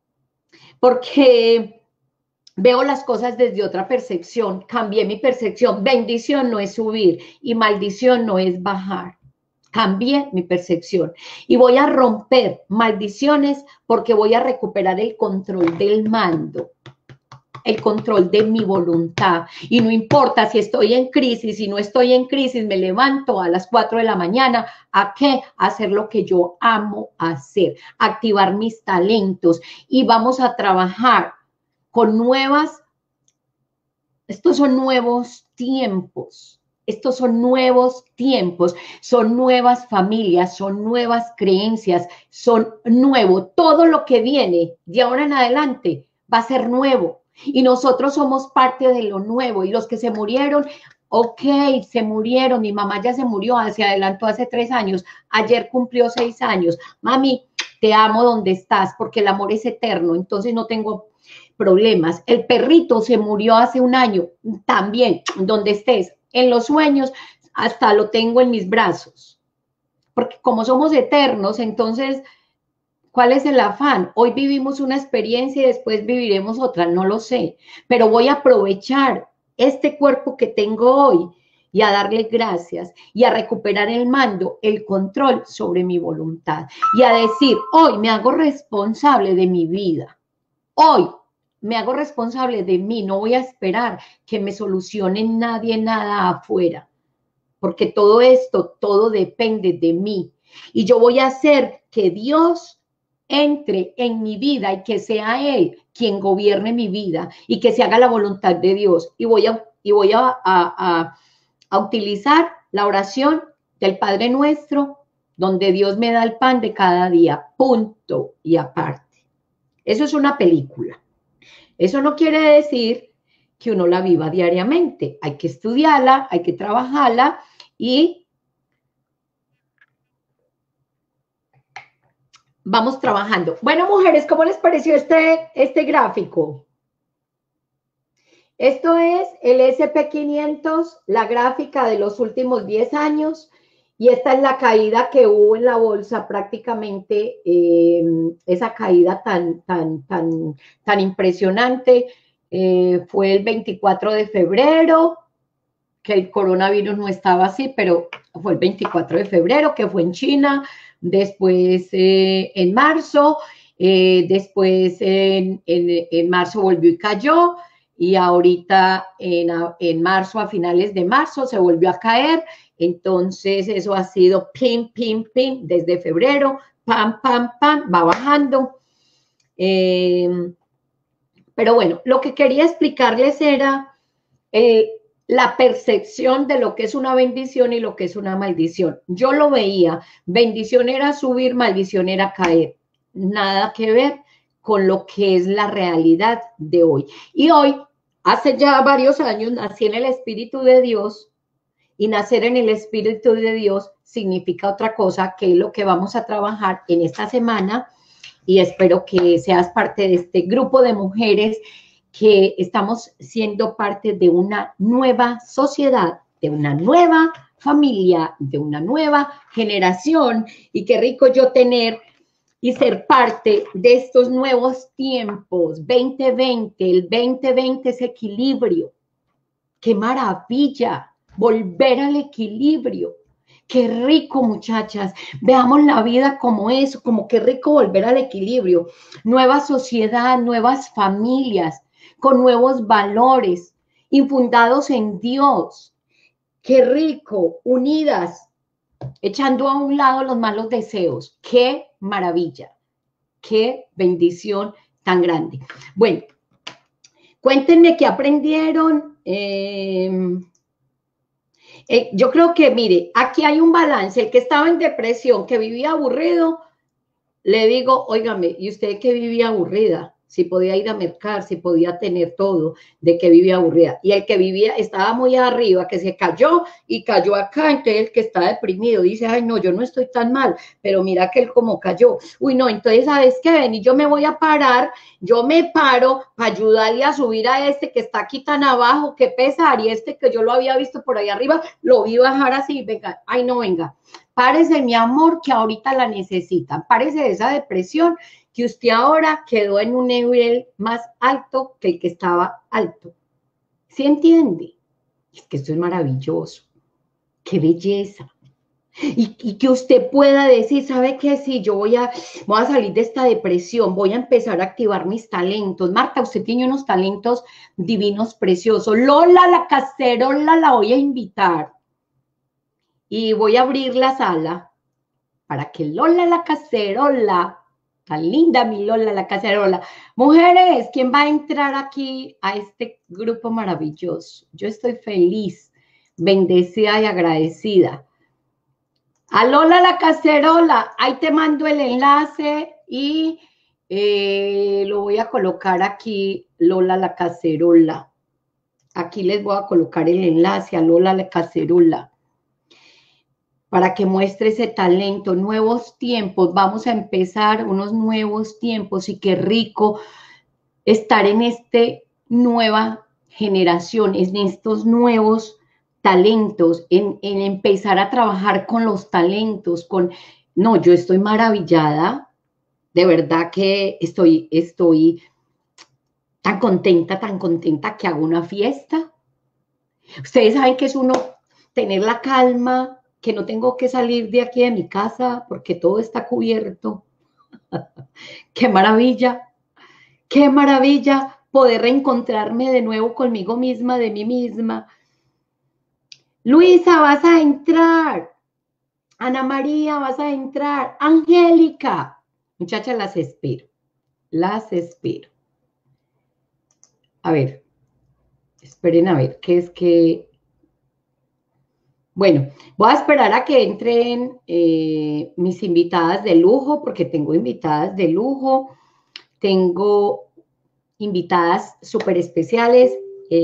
porque veo las cosas desde otra percepción, cambié mi percepción. Bendición no es subir y maldición no es bajar. Cambié mi percepción y voy a romper maldiciones porque voy a recuperar el control del mando, el control de mi voluntad. Y no importa si estoy en crisis, si no estoy en crisis, me levanto a las 4 de la mañana. ¿A qué? A hacer lo que yo amo hacer, activar mis talentos y vamos a trabajar con estos son nuevos tiempos. Estos son nuevos tiempos, son nuevas familias, son nuevas creencias, son nuevo. Todo lo que viene de ahora en adelante va a ser nuevo. Y nosotros somos parte de lo nuevo. Y los que se murieron, ok, se murieron. Mi mamá ya se murió, se adelantó hace 3 años. Ayer cumplió 6 años. Mami, te amo donde estás, porque el amor es eterno. Entonces no tengo problemas. El perrito se murió hace 1 año. También, donde estés, en los sueños, hasta lo tengo en mis brazos. Porque como somos eternos, entonces, ¿cuál es el afán? Hoy vivimos una experiencia y después viviremos otra, no lo sé, pero voy a aprovechar este cuerpo que tengo hoy y a darle gracias y a recuperar el mando, el control sobre mi voluntad y a decir, hoy me hago responsable de mi vida, hoy me hago responsable de mí, no voy a esperar que me solucione nadie nada afuera, porque todo esto, todo depende de mí y yo voy a hacer que Dios entre en mi vida y que sea Él quien gobierne mi vida y que se haga la voluntad de Dios. Y voy a utilizar la oración del Padre Nuestro, donde Dios me da el pan de cada día, punto y aparte. Eso es una película. Eso no quiere decir que uno la viva diariamente. Hay que estudiarla, hay que trabajarla y vamos trabajando. Bueno, mujeres, ¿cómo les pareció este gráfico? Esto es el SP500, la gráfica de los últimos 10 años, y esta es la caída que hubo en la bolsa, prácticamente esa caída tan impresionante. Fue el 24 de febrero, que el coronavirus no estaba así, pero fue el 24 de febrero, que fue en China, después en marzo, después en marzo volvió y cayó, y ahorita en marzo, a finales de marzo, se volvió a caer. Entonces eso ha sido pim, pim, pim, desde febrero, pam, pam, pam, va bajando. Pero bueno, lo que quería explicarles era la percepción de lo que es una bendición y lo que es una maldición. Yo lo veía, bendición era subir, maldición era caer. Nada que ver con lo que es la realidad de hoy. Y hoy, hace ya varios años, nací en el Espíritu de Dios, y nacer en el Espíritu de Dios significa otra cosa, que es lo que vamos a trabajar en esta semana, y espero que seas parte de este grupo de mujeres que estamos siendo parte de una nueva sociedad, de una nueva familia, de una nueva generación, y qué rico yo tener y ser parte de estos nuevos tiempos, 2020, el 2020 es equilibrio, qué maravilla, volver al equilibrio. Qué rico, muchachas. Veamos la vida como eso, como qué rico volver al equilibrio. Nueva sociedad, nuevas familias, con nuevos valores, infundados en Dios. Qué rico, unidas, echando a un lado los malos deseos. Qué maravilla, qué bendición tan grande. Bueno, cuéntenme qué aprendieron. Yo creo que, mire, aquí hay un balance. El que estaba en depresión, que vivía aburrido, le digo, óigame, ¿y usted qué vivía aburrida? Si podía ir a mercar, si podía tener todo, de que vivía aburrida. Y el que vivía, estaba muy arriba, que se cayó y cayó acá, entonces el que está deprimido dice, ay, no, yo no estoy tan mal, pero mira que él como cayó. Uy, no, entonces, ¿sabes qué? Ven, y yo me voy a parar, yo me paro para ayudarle a subir a este que está aquí tan abajo, qué pesar, y este que yo lo había visto por ahí arriba, lo vi bajar así, venga, ay, no, venga. Párese, mi amor, que ahorita la necesitan. Párese de esa depresión, que usted ahora quedó en un nivel más alto que el que estaba alto. ¿Sí entiende? Es que esto es maravilloso. ¡Qué belleza! Y que usted pueda decir, ¿sabe qué? Sí, yo voy a salir de esta depresión, voy a empezar a activar mis talentos. Marta, usted tiene unos talentos divinos, preciosos. Lola, la cacerola, la voy a invitar. Y voy a abrir la sala para que Lola la cacerola, tan linda mi Lola la cacerola. Mujeres, ¿quién va a entrar aquí a este grupo maravilloso? Yo estoy feliz, bendecida y agradecida. A Lola la cacerola, ahí te mando el enlace y Lo voy a colocar aquí, Lola la cacerola. Aquí les voy a colocar el enlace a Lola la cacerola para que muestre ese talento, nuevos tiempos. Vamos a empezar unos nuevos tiempos y qué rico estar en esta nueva generación, en estos nuevos talentos, en empezar a trabajar con los talentos, con... No, yo estoy maravillada, de verdad que estoy tan contenta que hago una fiesta. Ustedes saben que es uno tener la calma, que no tengo que salir de aquí de mi casa porque todo está cubierto. Qué maravilla poder reencontrarme de nuevo conmigo misma, de mí misma. Luisa, vas a entrar. Ana María, vas a entrar. Angélica. Muchachas, las espero. Las espero. A ver, esperen a ver, ¿qué es que? Bueno, voy a esperar a que entren mis invitadas de lujo, porque tengo invitadas de lujo, tengo invitadas súper especiales.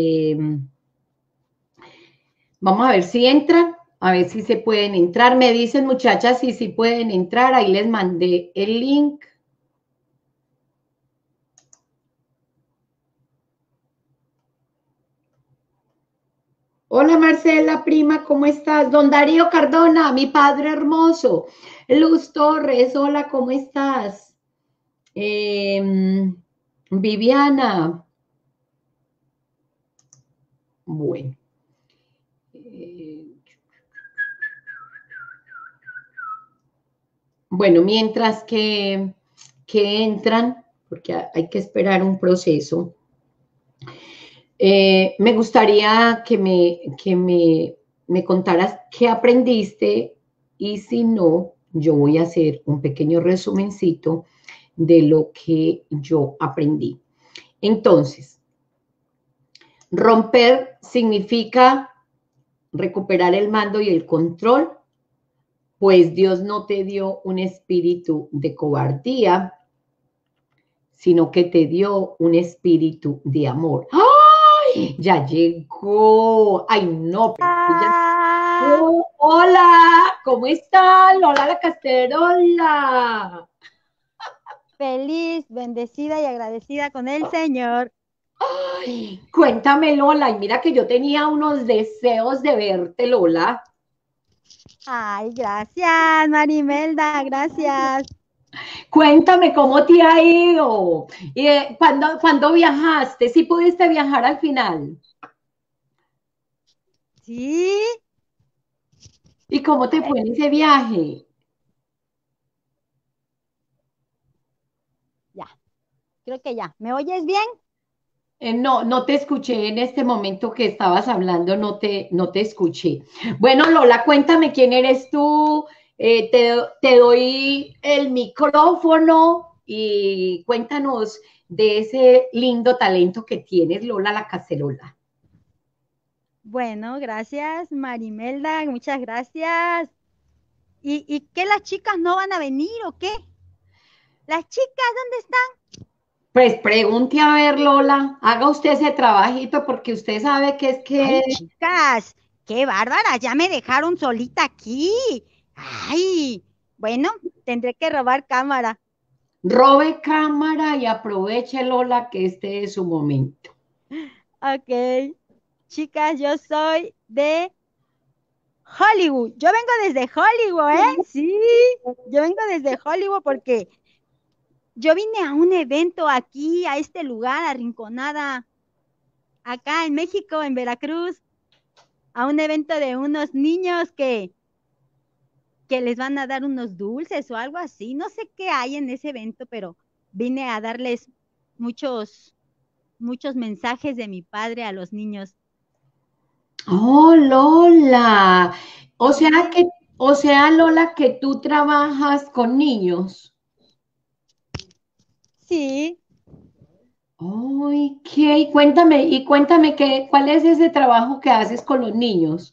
Vamos a ver si entran, a ver si se pueden entrar. Me dicen, muchachas, si pueden entrar. Ahí les mandé el link. Hola Marcela, prima, ¿cómo estás? Don Darío Cardona, mi padre hermoso. Luz Torres, hola, ¿cómo estás? Viviana. Bueno. Bueno, mientras que entran, porque hay que esperar un proceso, me gustaría me contaras qué aprendiste y si no, yo voy a hacer un pequeño resumencito de lo que yo aprendí. Entonces, romper significa recuperar el mando y el control, pues Dios no te dio un espíritu de cobardía, sino que te dio un espíritu de amor. ¡Ay! Ya llegó. Ay, no, pero ya... Ah, Oh, hola, ¿cómo estás? Lola la cacerola. feliz, bendecida y agradecida con el Señor. Ay, cuéntame, Lola, y mira que yo tenía unos deseos de verte, Lola. Ay, gracias, Marimelda, gracias. Cuéntame cómo te ha ido. ¿Y cuándo viajaste? ¿Sí pudiste viajar al final? Sí, ¿Y cómo te eh, fue en ese viaje? ya, creo que ya. ¿Me oyes bien? No, no te escuché en este momento que estabas hablando, no te escuché. Bueno, Lola, cuéntame quién eres tú. Te doy el micrófono y cuéntanos de ese lindo talento que tienes, Lola la cacerola. Bueno, gracias, Marimelda, muchas gracias. ¿Y qué las chicas no van a venir o qué? ¿Las chicas dónde están? Pues pregunte a ver, Lola, haga usted ese trabajito porque usted sabe que es que Ay, chicas, qué bárbaras, ya me dejaron solita aquí. Ay, bueno, tendré que robar cámara. robe cámara y aproveche, Lola, que este es su momento. Ok. Chicas, yo soy de Hollywood. Yo vengo desde Hollywood, ¿eh? Sí, yo vengo desde Hollywood porque yo vine a un evento aquí, a este lugar, a Rinconada, acá en México, en Veracruz, a un evento de unos niños que les van a dar unos dulces o algo así. No sé qué hay en ese evento, pero vine a darles muchos, muchos mensajes de mi padre a los niños. Oh, Lola. O sea Sí, que, o sea, Lola, que tú trabajas con niños. sí. Ay, ¿qué? Y cuéntame qué, ¿cuál es ese trabajo que haces con los niños?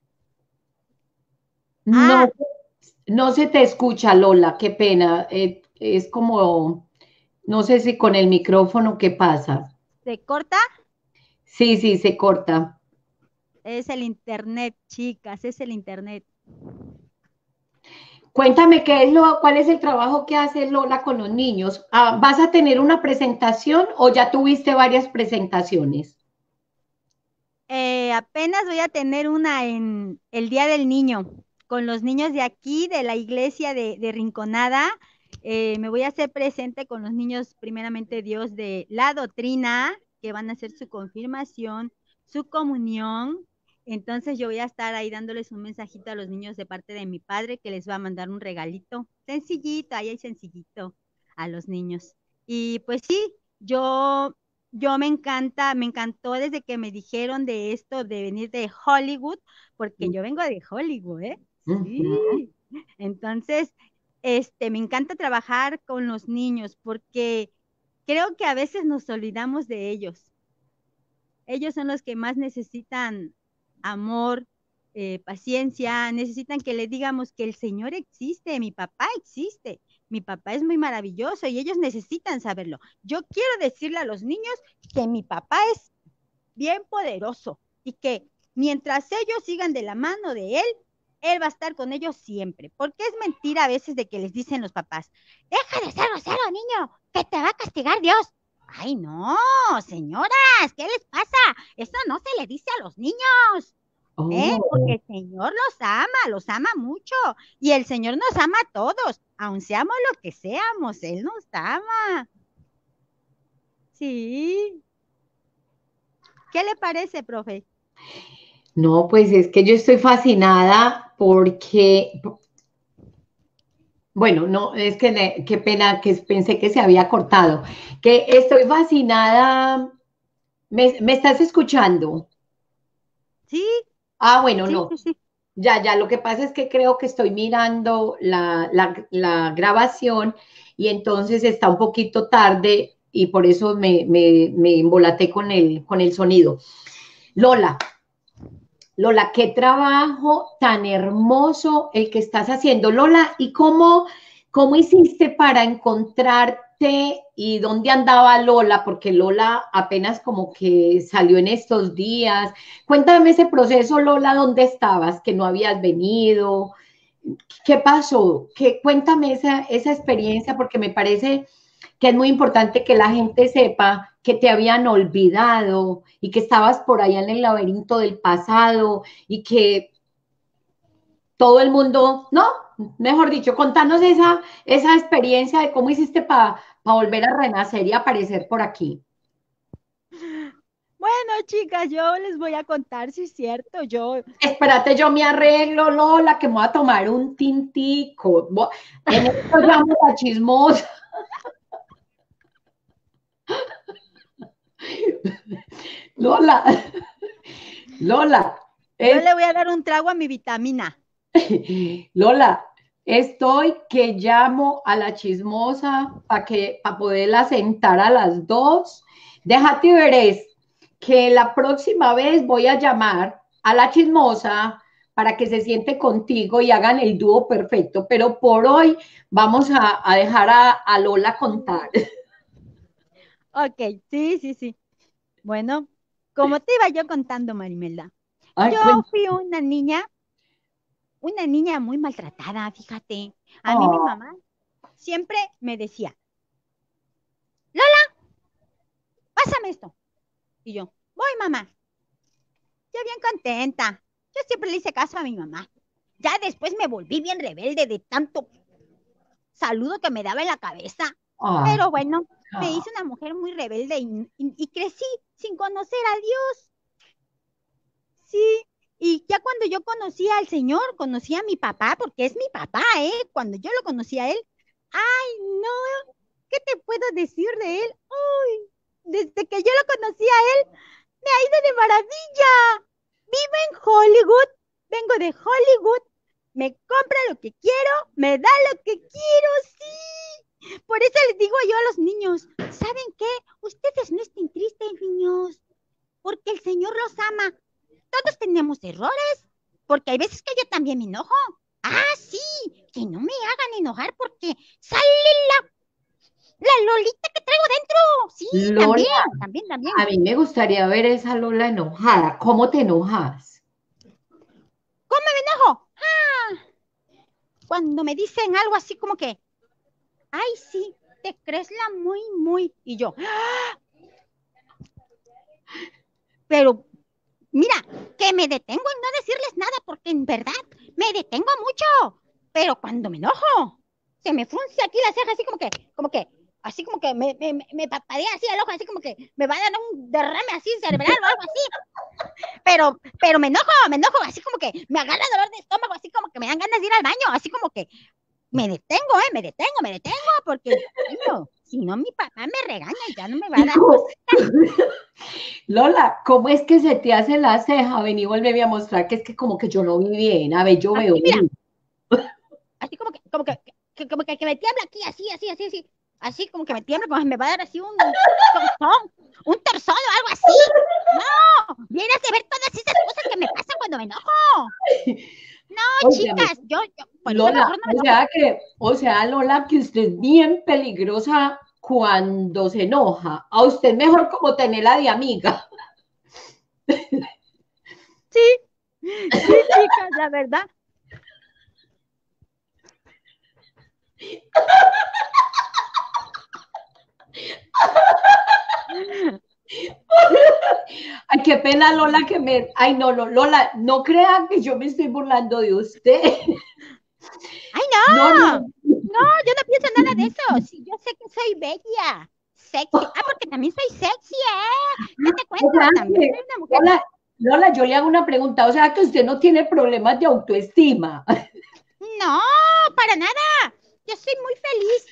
Ah, No, no se te escucha, Lola, qué pena. es como, no sé si con el micrófono, ¿qué pasa? ¿Se corta? Sí, sí, se corta. Es el internet, chicas, es el internet. Cuéntame cuál es el trabajo que hace Lola con los niños. Ah, ¿vas a tener una presentación o ya tuviste varias presentaciones? Apenas voy a tener una en el Día del Niño, con los niños de aquí, de la iglesia de Rinconada. Me voy a hacer presente con los niños, primeramente Dios, de la doctrina, que van a hacer su confirmación, su comunión. Entonces yo voy a estar ahí dándoles un mensajito a los niños de parte de mi padre, que les va a mandar un regalito, sencillito, ahí hay sencillito a los niños. Y pues sí, yo me encantó desde que me dijeron de esto de venir de Hollywood, porque yo vengo de Hollywood, ¿eh? Ujú. Sí. Entonces, me encanta trabajar con los niños porque creo que a veces nos olvidamos de ellos. Ellos son los que más necesitan amor, paciencia, necesitan que le digamos que el Señor existe, mi papá existe, mi papá es muy maravilloso y ellos necesitan saberlo. Yo quiero decirle a los niños que mi papá es bien poderoso y que mientras ellos sigan de la mano de él va a estar con ellos siempre. Porque es mentira a veces de que les dicen los papás, deja de ser grosero, niño, que te va a castigar Dios. Ay, no, señoras, ¿qué les pasa? Eso no se le dice a los niños, ¿eh? Porque Oh, el Señor los ama mucho. Y el Señor nos ama a todos, aun seamos lo que seamos, Él nos ama. Sí. ¿Qué le parece, profe? no, pues es que yo estoy fascinada porque, bueno, no, es que qué pena que pensé que se había cortado, que estoy fascinada. ¿Me estás escuchando? Sí, Ah, bueno, sí, no. sí, sí. Ya, lo que pasa es que creo que estoy mirando la grabación y entonces está un poquito tarde y por eso me embolaté con el sonido. Lola, Lola, qué trabajo tan hermoso el que estás haciendo. Lola, ¿y cómo hiciste para encontrarte y dónde andaba Lola? Porque Lola apenas como que salió en estos días. Cuéntame ese proceso, Lola, ¿dónde estabas? Que no habías venido. ¿Qué pasó? Cuéntame esa experiencia porque me parece que es muy importante que la gente sepa que te habían olvidado y que estabas por allá en el laberinto del pasado y que todo el mundo, no, mejor dicho, contanos esa experiencia de cómo hiciste para volver a renacer y aparecer por aquí. Bueno, chicas, yo les voy a contar si es cierto. Espérate, yo me arreglo, Lola, que me voy a tomar un tintico. En esto llamo la chismosa. Lola, Lola, Yo es le voy a dar un trago a mi vitamina. Lola, estoy que llamo a la chismosa para poderla sentar a las dos. Déjate ver que la próxima vez voy a llamar a la chismosa para que se siente contigo y hagan el dúo perfecto, pero por hoy vamos a dejar a Lola contar. Ok, sí, sí, sí. Bueno, como te iba yo contando, Marimelda, Ay, yo fui una niña muy maltratada, fíjate. A mí mi oh, mamá siempre me decía, Lola, pásame esto. Y yo, voy, mamá. Yo bien contenta. Yo siempre le hice caso a mi mamá. Ya después me volví bien rebelde de tanto saludo que me daba en la cabeza. ay, Pero bueno, me oh, hice una mujer muy rebelde y crecí sin conocer a Dios. Sí, y ya cuando yo conocí al Señor, conocí a mi papá, porque es mi papá, ¿eh? Cuando yo lo conocí a él, ay, no, ¿qué te puedo decir de él? Uy, desde que yo lo conocí a él, me ha ido de maravilla. Vivo en Hollywood, vengo de Hollywood, me compra lo que quiero, me da lo que quiero, sí. Por eso les digo yo a los niños, ¿saben qué? Ustedes no estén tristes, niños, porque el Señor los ama. Todos tenemos errores, porque hay veces que yo también me enojo. Ah, sí, que no me hagan enojar porque sale Lola, también, también, también. a mí me gustaría ver esa Lola enojada. ¿Cómo te enojas? ¿Cómo me enojo? Cuando me dicen algo así como que, ay, sí, te crees la muy, muy. Y yo, pero mira, que me detengo en no decirles nada porque en verdad me detengo mucho. Pero cuando me enojo, se me frunce aquí la ceja así así como que me papadea así el ojo, así como que me va a dar un derrame así cerebral o algo así. Pero me enojo, así como que me agarra dolor de estómago, así como que me dan ganas de ir al baño, así como que me detengo, porque, coño, si no mi papá me regaña y ya no me va a dar Hijo, cosita. Lola, ¿cómo es que se te hace la ceja? Vení, vuélveme a mostrar que es que como que yo no vi bien. A ver, yo Así, veo, mira, vení. así que me tiembla aquí, así. Así como que me tiembla, como me va a dar así torzón, un torzón o algo así. No, vienes a ver todas esas cosas que me pasan cuando me enojo. No, Óigame, chicas, por eso Lola, mejor no me enojo. o sea, Lola, que usted es bien peligrosa cuando se enoja. A usted mejor como tenerla de amiga. Sí, sí, chicas, la verdad. Ay, qué pena, Lola, que me. Ay, no, no, Lola, no crea que yo me estoy burlando de usted. ¡Ay, No, no! no. No, yo no pienso nada de eso. Sí, yo sé que soy bella, sexy. Ah, porque también soy sexy, ¿eh? ¿Qué te O cuento? sea También que, soy una mujer. Lola, Lola, yo le hago una pregunta. O sea que usted no tiene problemas de autoestima. No, para nada. Yo soy muy feliz.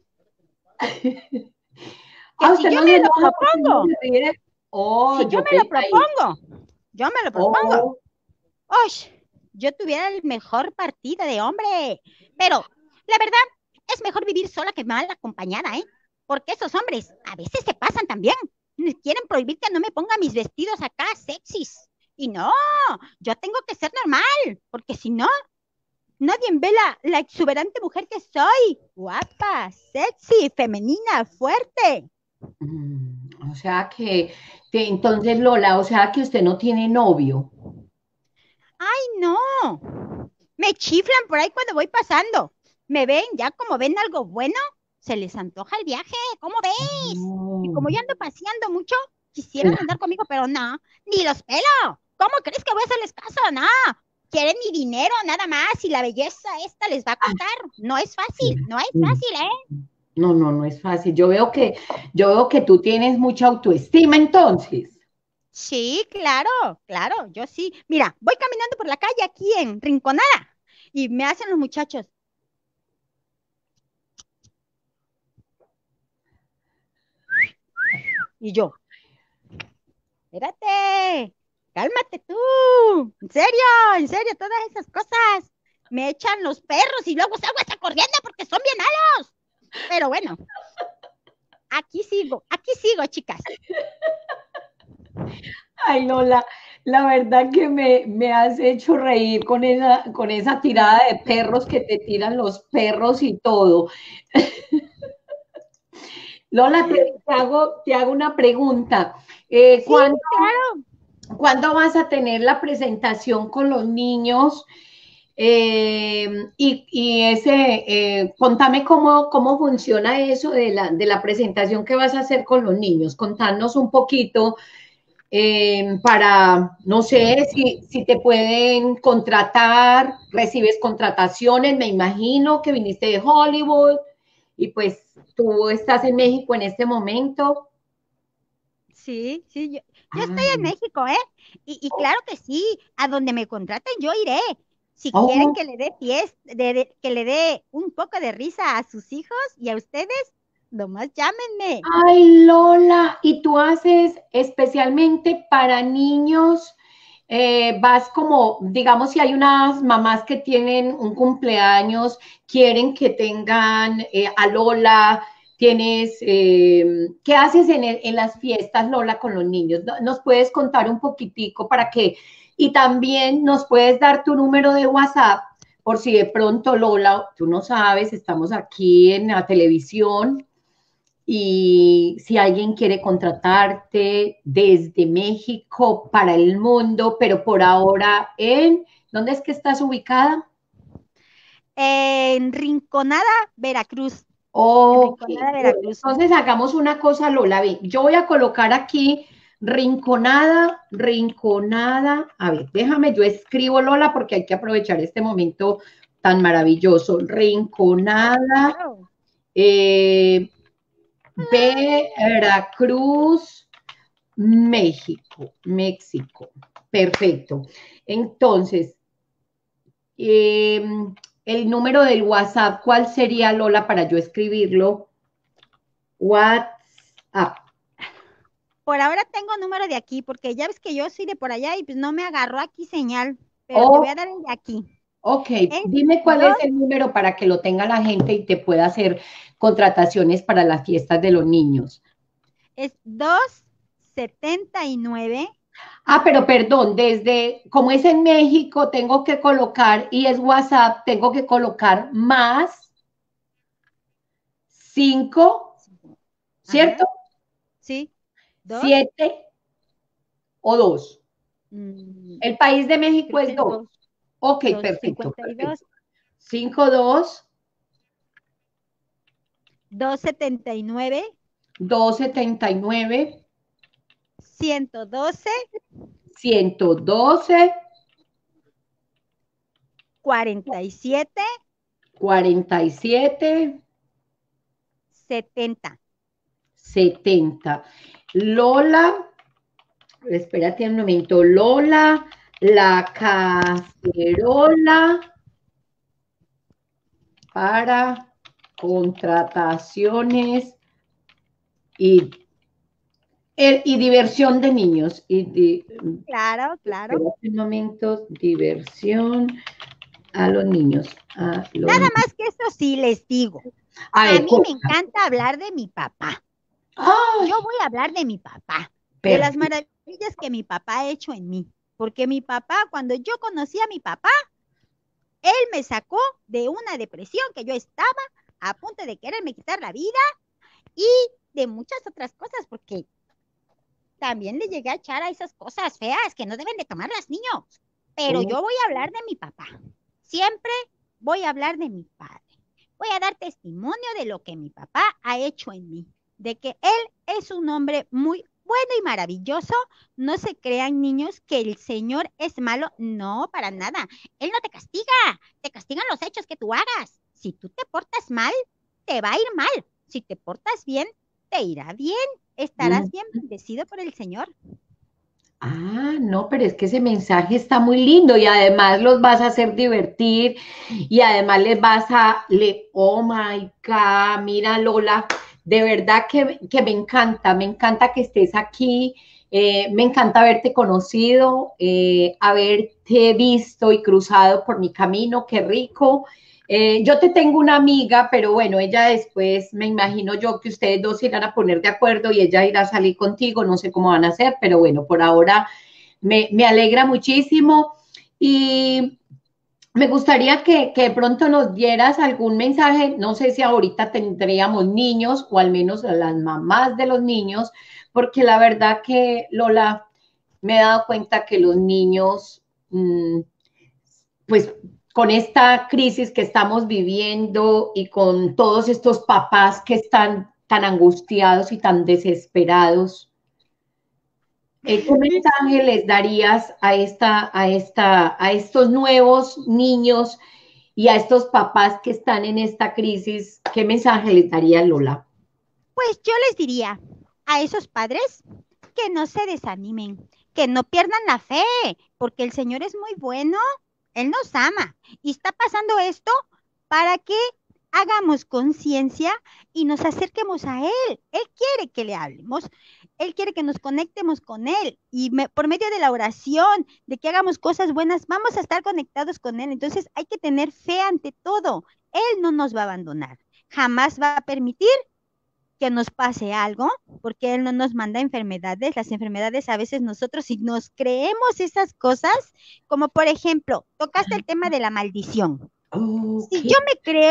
Que Ah, si usted yo no se me lo enoja porque uno propongo, se ríe. si Oh, yo yo me lo pensé ahí. propongo, yo me lo propongo. Oh. ¡Ush! Yo tuviera el mejor partido de hombre. Pero la verdad es mejor vivir sola que mal acompañada, ¿eh? Porque esos hombres a veces se pasan también. Quieren prohibir que no me ponga mis vestidos acá sexys. Y no, yo tengo que ser normal, porque si no, nadie ve la exuberante mujer que soy. Guapa, sexy, femenina, fuerte. O sea entonces Lola, o sea que usted no tiene novio. ¡Ay, no! Me chiflan por ahí cuando voy pasando. Me ven, ya como ven algo bueno, se les antoja el viaje. ¿Cómo ves? Y Oh, como yo ando paseando mucho, quisieran claro. andar conmigo, pero no, ni los pelo. ¿Cómo crees que voy a hacerles caso? No. Quieren mi dinero nada más y la belleza esta les va a costar. No es fácil, no es fácil, ¿eh? No, no, no es fácil. Yo veo que tú tienes mucha autoestima entonces. Sí, claro, claro, yo sí. Mira, voy caminando por la calle aquí en Rinconada y me hacen los muchachos. Y yo, espérate, cálmate tú. En serio, todas esas cosas. Me echan los perros y luego salgo hasta corriendo porque son bien malos. Pero bueno, aquí sigo, chicas. Ay, Lola, la verdad que me has hecho reír con esa tirada de perros que te tiran los perros y todo. Lola, te hago una pregunta. Sí, ¿Cuándo, claro. cuándo vas a tener la presentación con los niños? Contame cómo funciona eso de la presentación que vas a hacer con los niños. Contanos un poquito para, no sé, si te pueden contratar, recibes contrataciones, me imagino que viniste de Hollywood y pues tú estás en México en este momento. Sí, sí, yo estoy en Ah, México, ¿eh? Y claro que sí, a donde me contraten yo iré. Si quieren oh, que le dé que le dé un poco de risa a sus hijos y a ustedes, nomás llámenme. ay, Lola, ¿y tú haces especialmente para niños? Vas como, digamos, si hay unas mamás que tienen un cumpleaños, quieren que tengan a Lola, ¿qué haces en las fiestas, Lola, con los niños? ¿Nos puedes contar un poquitico y también nos puedes dar tu número de WhatsApp por si de pronto, Lola, tú no sabes, estamos aquí en la televisión y si alguien quiere contratarte desde México para el mundo, pero por ahora ¿dónde es que estás ubicada? En Rinconada, Veracruz. En Ok, Rinconada, bueno, Veracruz. entonces hagamos una cosa, Lola, ve, yo voy a colocar aquí Rinconada, Rinconada, a ver, déjame, yo escribo Lola porque hay que aprovechar este momento tan maravilloso, Claro, Rinconada, claro. eh, Veracruz, México, perfecto. Entonces, eh, el número del WhatsApp, ¿cuál sería, Lola, para yo escribirlo? WhatsApp. Por ahora tengo número de aquí, porque ya ves que yo soy de por allá y pues no me agarró aquí señal, pero te voy a Oh, dar el de aquí. ok, Es dime cuál es dos, el número para que lo tenga la gente y te pueda hacer contrataciones para las fiestas de los niños. es 279. Ah, pero perdón, como es en México, tengo que colocar, y es WhatsApp, tengo que colocar más 5, Ajá, ¿cierto? sí, dos. 7 o 2. mm, El país de México Creo que es es 2. dos, Ok, dos, perfecto, 52, perfecto. 5, 2, 279, 279, 112, 112, 47, 47, 70. 70. Lola, espérate un momento, Lola, la cacerola para contrataciones y, y diversión de niños. Claro, claro. Espérate un momento, diversión a los niños. A los Nada niños. más que eso sí les digo. A A ver, mí me cuenta. encanta hablar de mi papá. Ay, Yo voy a hablar de mi papá, de las perfecto. maravillas que mi papá ha hecho en mí. Porque mi papá, cuando yo conocí a mi papá, él me sacó de una depresión que yo estaba a punto de quererme quitar la vida y de muchas otras cosas, porque también le llegué a echar a esas cosas feas que no deben de tomar los niños. Pero Oh, yo voy a hablar de mi papá. Siempre voy a hablar de mi padre. Voy a dar testimonio de lo que mi papá ha hecho en mí, de que él es un hombre muy bueno y maravilloso. No se crean, niños, que el Señor es malo. No, para nada. Él no te castigan los hechos que tú hagas. Si tú te portas mal, te va a ir mal. Si te portas bien, te irá bien. Estarás mm. bien bendecido por el Señor. Ah, no, pero es que ese mensaje está muy lindo y además los vas a hacer divertir y además oh my God, mira Lola, de verdad que me encanta que estés aquí, me encanta haberte conocido, haberte visto y cruzado por mi camino, qué rico. Yo te tengo una amiga, pero bueno, ella después me imagino yo que ustedes dos se irán a poner de acuerdo y ella irá a salir contigo, no sé cómo van a hacer, pero bueno, por ahora me alegra muchísimo y me gustaría que de pronto nos dieras algún mensaje, no sé si ahorita tendríamos niños o al menos a las mamás de los niños, porque la verdad que Lola, me he dado cuenta que los niños, pues con esta crisis que estamos viviendo y con todos estos papás que están tan angustiados y tan desesperados, ¿qué mensaje les darías a estos nuevos niños y a estos papás que están en esta crisis? ¿Qué mensaje les daría Lola? Pues yo les diría a esos padres que no se desanimen, que no pierdan la fe, porque el Señor es muy bueno, Él nos ama y está pasando esto para que hagamos conciencia y nos acerquemos a Él. Él quiere que le hablemos, Él quiere que nos conectemos con Él y por medio de la oración, de que hagamos cosas buenas, vamos a estar conectados con Él. Entonces hay que tener fe ante todo. Él no nos va a abandonar, jamás va a permitir que nos pase algo, porque Él no nos manda enfermedades. Las enfermedades a veces nosotros, si nos creemos esas cosas, como por ejemplo, tocaste el tema de la maldición. Ok. Si yo me creo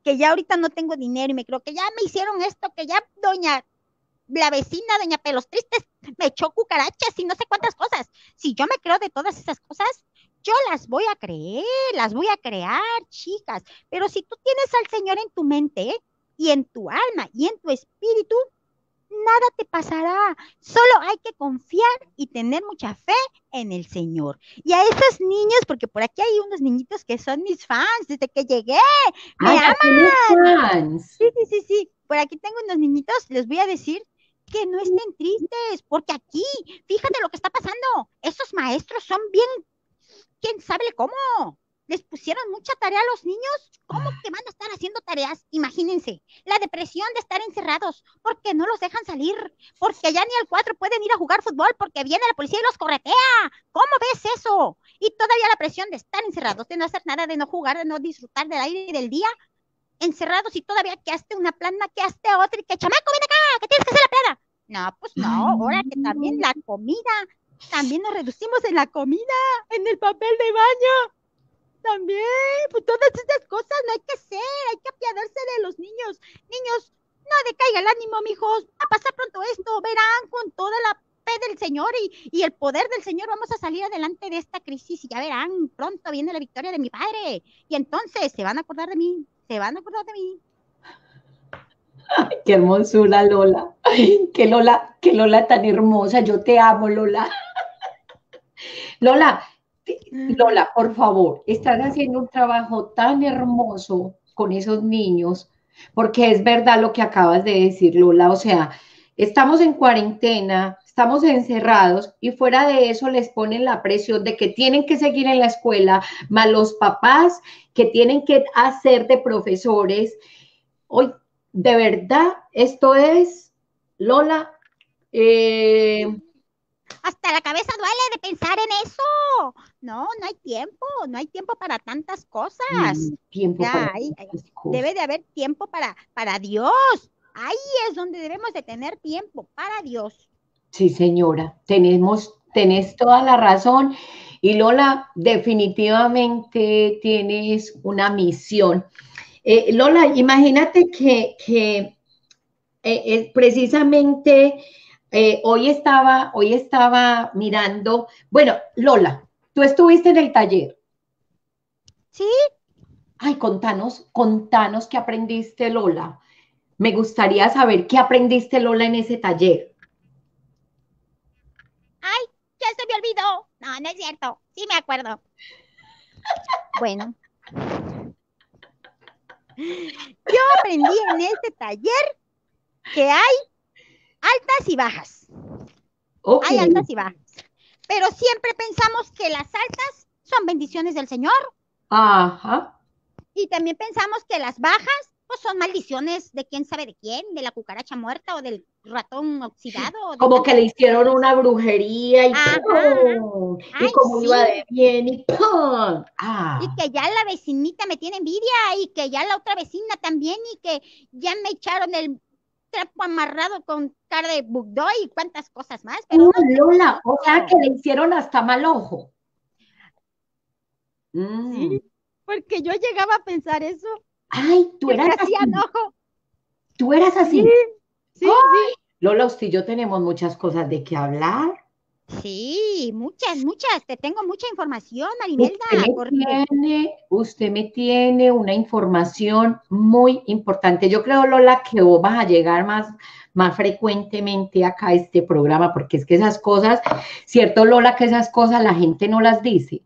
que ya ahorita no tengo dinero y me creo que ya me hicieron esto, que ya la vecina, doña Pelos Tristes, me echó cucarachas y no sé cuántas cosas. Si yo me creo de todas esas cosas, yo las voy a creer, las voy a crear, chicas. Pero si tú tienes al Señor en tu mente y en tu alma y en tu espíritu, nada te pasará. Solo hay que confiar y tener mucha fe en el Señor. Y a esos niños, porque por aquí hay unos niñitos que son mis fans desde que llegué, me Ay, ya aman. tienes fans. Sí, sí, sí, sí. Por aquí tengo unos niñitos, les voy a decir que no estén tristes, porque aquí, fíjate lo que está pasando. Esos maestros son bien, quién sabe cómo. Les pusieron mucha tarea a los niños. ¿Cómo que van a estar haciendo tareas? Imagínense, la depresión de estar encerrados, porque no los dejan salir, porque ya ni al 4 pueden ir a jugar fútbol, porque viene la policía y los corretea. ¿Cómo ves eso? Y todavía la presión de estar encerrados, de no hacer nada, de no jugar, de no disfrutar del aire y del día, encerrados y todavía que hazte una plana, que hazte otra y que chamaco, ven acá, que tienes que hacer la plana. No, pues no, Ay, ahora que también la comida, también nos reducimos en la comida, en el papel de baño, también, pues todas estas cosas no hay que hacer, hay que apiadarse de los niños. Niños, no decaiga el ánimo, mijos, va a pasar pronto esto, verán con toda la fe del Señor y el poder del Señor vamos a salir adelante de esta crisis y ya verán, pronto viene la victoria de mi Padre y entonces se van a acordar de mí, se van a acordar de mí. qué hermosura, Lola. Ay, qué Lola tan hermosa. Yo te amo, Lola. Lola, Lola, por favor, estás haciendo un trabajo tan hermoso con esos niños, porque es verdad lo que acabas de decir, Lola. O sea, estamos en cuarentena, estamos encerrados y fuera de eso les ponen la presión de que tienen que seguir en la escuela, más los papás que tienen que hacer de profesores. Hoy, de verdad, esto es, Lola, eh, Hasta la cabeza duele de pensar en eso. No, no hay tiempo para tantas cosas. tiempo para Ya, tantas cosas. debe de haber tiempo para Dios. Ahí es donde debemos de tener tiempo para Dios. Sí, señora, tenés toda la razón. Y Lola, definitivamente tienes una misión. Lola, imagínate que precisamente hoy estaba mirando, bueno, Lola, tú estuviste en el taller. Sí, Ay, contanos qué aprendiste, Lola. Me gustaría saber qué aprendiste, Lola, en ese taller. ay, ya se me olvidó. No, no es cierto. Sí me acuerdo. Bueno, yo aprendí en este taller que hay altas y bajas. Ok, Hay altas y bajas. Pero siempre pensamos que las altas son bendiciones del Señor ajá. y también pensamos que las bajas pues son maldiciones de quién sabe de quién, de la cucaracha muerta o del ratón oxidado o de Como que tantas le cosas. hicieron una brujería y Ajá, ¡pum! Y ay, como iba sí. de bien y ¡pum! Y Ah, que ya la vecinita me tiene envidia y que ya la otra vecina también y que ya me echaron el trapo amarrado con cara de bugdoy y cuántas cosas más, pero no te Lola, o sea que platico. le hicieron hasta mal ojo. Sí, Mm. porque yo llegaba a pensar eso, Ay, tú que me eras hacían así, ojo. tú eras Sí, así. sí, ¡Ay! sí. Lola, usted y yo tenemos muchas cosas de qué hablar. Sí, muchas, muchas. Te tengo mucha información, Marimelda, Usted me porque usted me tiene una información muy importante. Yo creo, Lola, que vos vas a llegar más frecuentemente acá a este programa, porque es que esas cosas, cierto, Lola, que esas cosas la gente no las dice.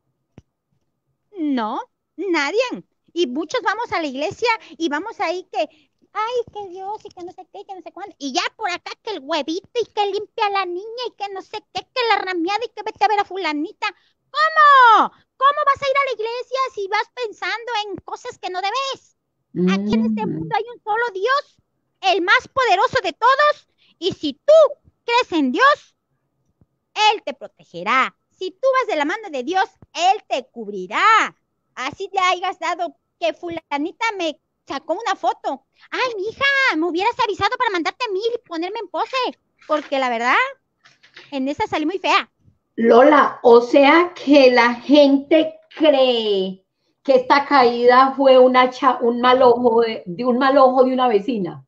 no, nadie. Y muchos vamos a la iglesia y vamos ahí que, ay, que Dios y que no sé qué, y que no sé cuándo. Y ya por acá que el huevito y que limpia a la niña y que no sé qué, que la rameada y que vete a ver a fulanita. ¿Cómo? ¿Cómo vas a ir a la iglesia si vas pensando en cosas que no debes? Aquí en este mundo Mm, hay un solo Dios, el más poderoso de todos. Y si tú crees en Dios, Él te protegerá. Si tú vas de la mano de Dios, Él te cubrirá. Así le hayas dado que fulanita me sacó una foto. Ay, mija, me hubieras avisado para mandarte a mí y ponerme en pose. Porque la verdad, en esa salí muy fea. Lola, o sea que la gente cree que esta caída fue un mal ojo de un mal ojo de una vecina.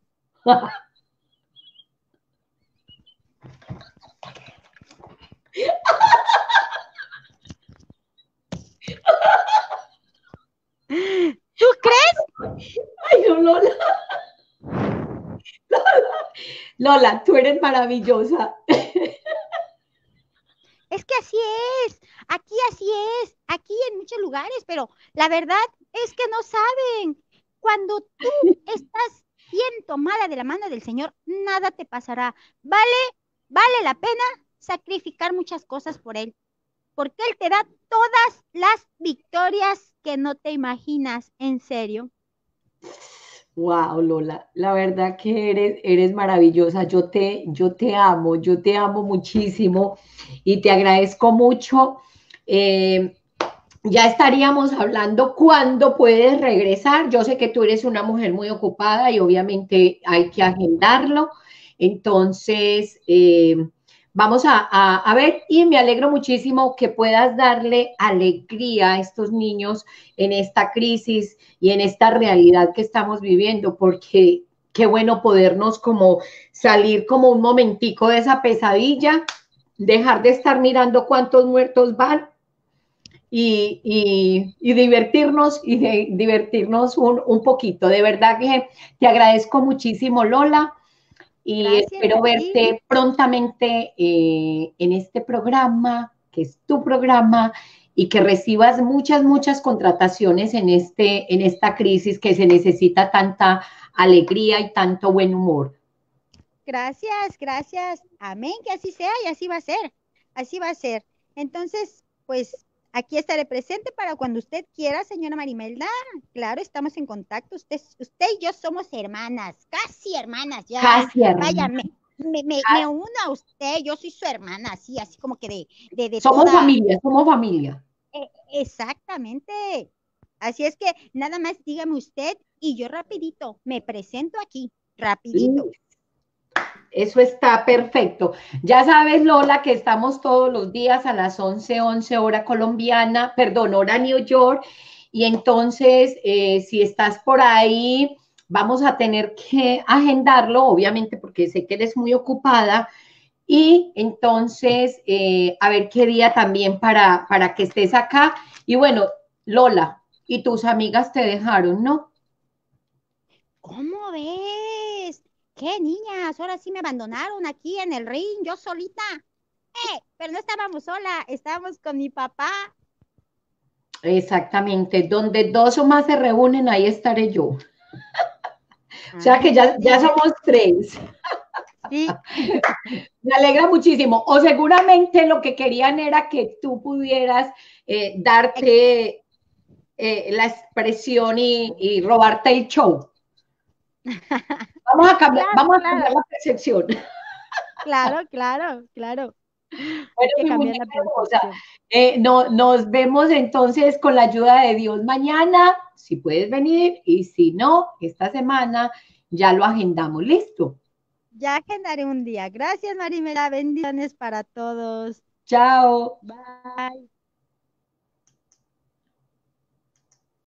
¿Tú crees? Ay, no, Lola. Lola, tú eres maravillosa. Es que así es, aquí en muchos lugares, pero la verdad es que no saben. Cuando tú estás bien tomada de la mano del Señor, nada te pasará. Vale la pena sacrificar muchas cosas por Él, porque Él te da todas las victorias que no te imaginas, en serio. Wow, Lola, la verdad que eres maravillosa. Yo te amo muchísimo y te agradezco mucho. Eh, ya estaríamos hablando cuándo puedes regresar. Yo sé que tú eres una mujer muy ocupada y obviamente hay que agendarlo. Entonces, vamos a ver y me alegro muchísimo que puedas darle alegría a estos niños en esta crisis y en esta realidad que estamos viviendo, porque qué bueno podernos como salir como un momentico de esa pesadilla, dejar de estar mirando cuántos muertos van y divertirnos un poquito. De verdad que te agradezco muchísimo, Lola, y Gracias espero a ti. verte prontamente en este programa, que es tu programa, y que recibas muchas contrataciones en esta crisis que se necesita tanta alegría y tanto buen humor. Gracias. Amén, que así sea y así va a ser. Así va a ser. Entonces, pues aquí estaré presente para cuando usted quiera, señora Marimelda. Claro, estamos en contacto. Usted y yo somos hermanas, casi hermanas ya. Casi, Vaya, hermana. me uno a usted, yo soy su hermana, así como que de Somos toda. familia, somos familia. Exactamente. Así es que nada más dígame usted y yo rapidito me presento aquí, rapidito. Eso está perfecto. Ya sabes, Lola, que estamos todos los días a las 11 hora colombiana, perdón, hora New York. Y entonces, si estás por ahí, vamos a tener que agendarlo, obviamente, porque sé que eres muy ocupada. Y entonces, a ver qué día también para que estés acá. Y bueno, Lola, y tus amigas te dejaron, ¿no? ¿Cómo ves? ¿Qué niñas? Ahora sí me abandonaron aquí en el ring, yo solita. Pero no estábamos sola, estábamos con mi papá. Exactamente. Donde dos o más se reúnen, ahí estaré yo. O sea que Ándele. ya somos tres. Sí, Me alegra muchísimo. O seguramente lo que querían era que tú pudieras darte la expresión y robarte el show. claro, Vamos a cambiar claro, la percepción. claro. Hay Bueno, que mi cambiar la muñeca hermosa. percepción. No, nos vemos entonces con la ayuda de Dios mañana, si puedes venir, y si no, esta semana ya lo agendamos. Listo. Ya agendaré un día. Gracias, Marimela. Bendiciones para todos. Chao. Bye.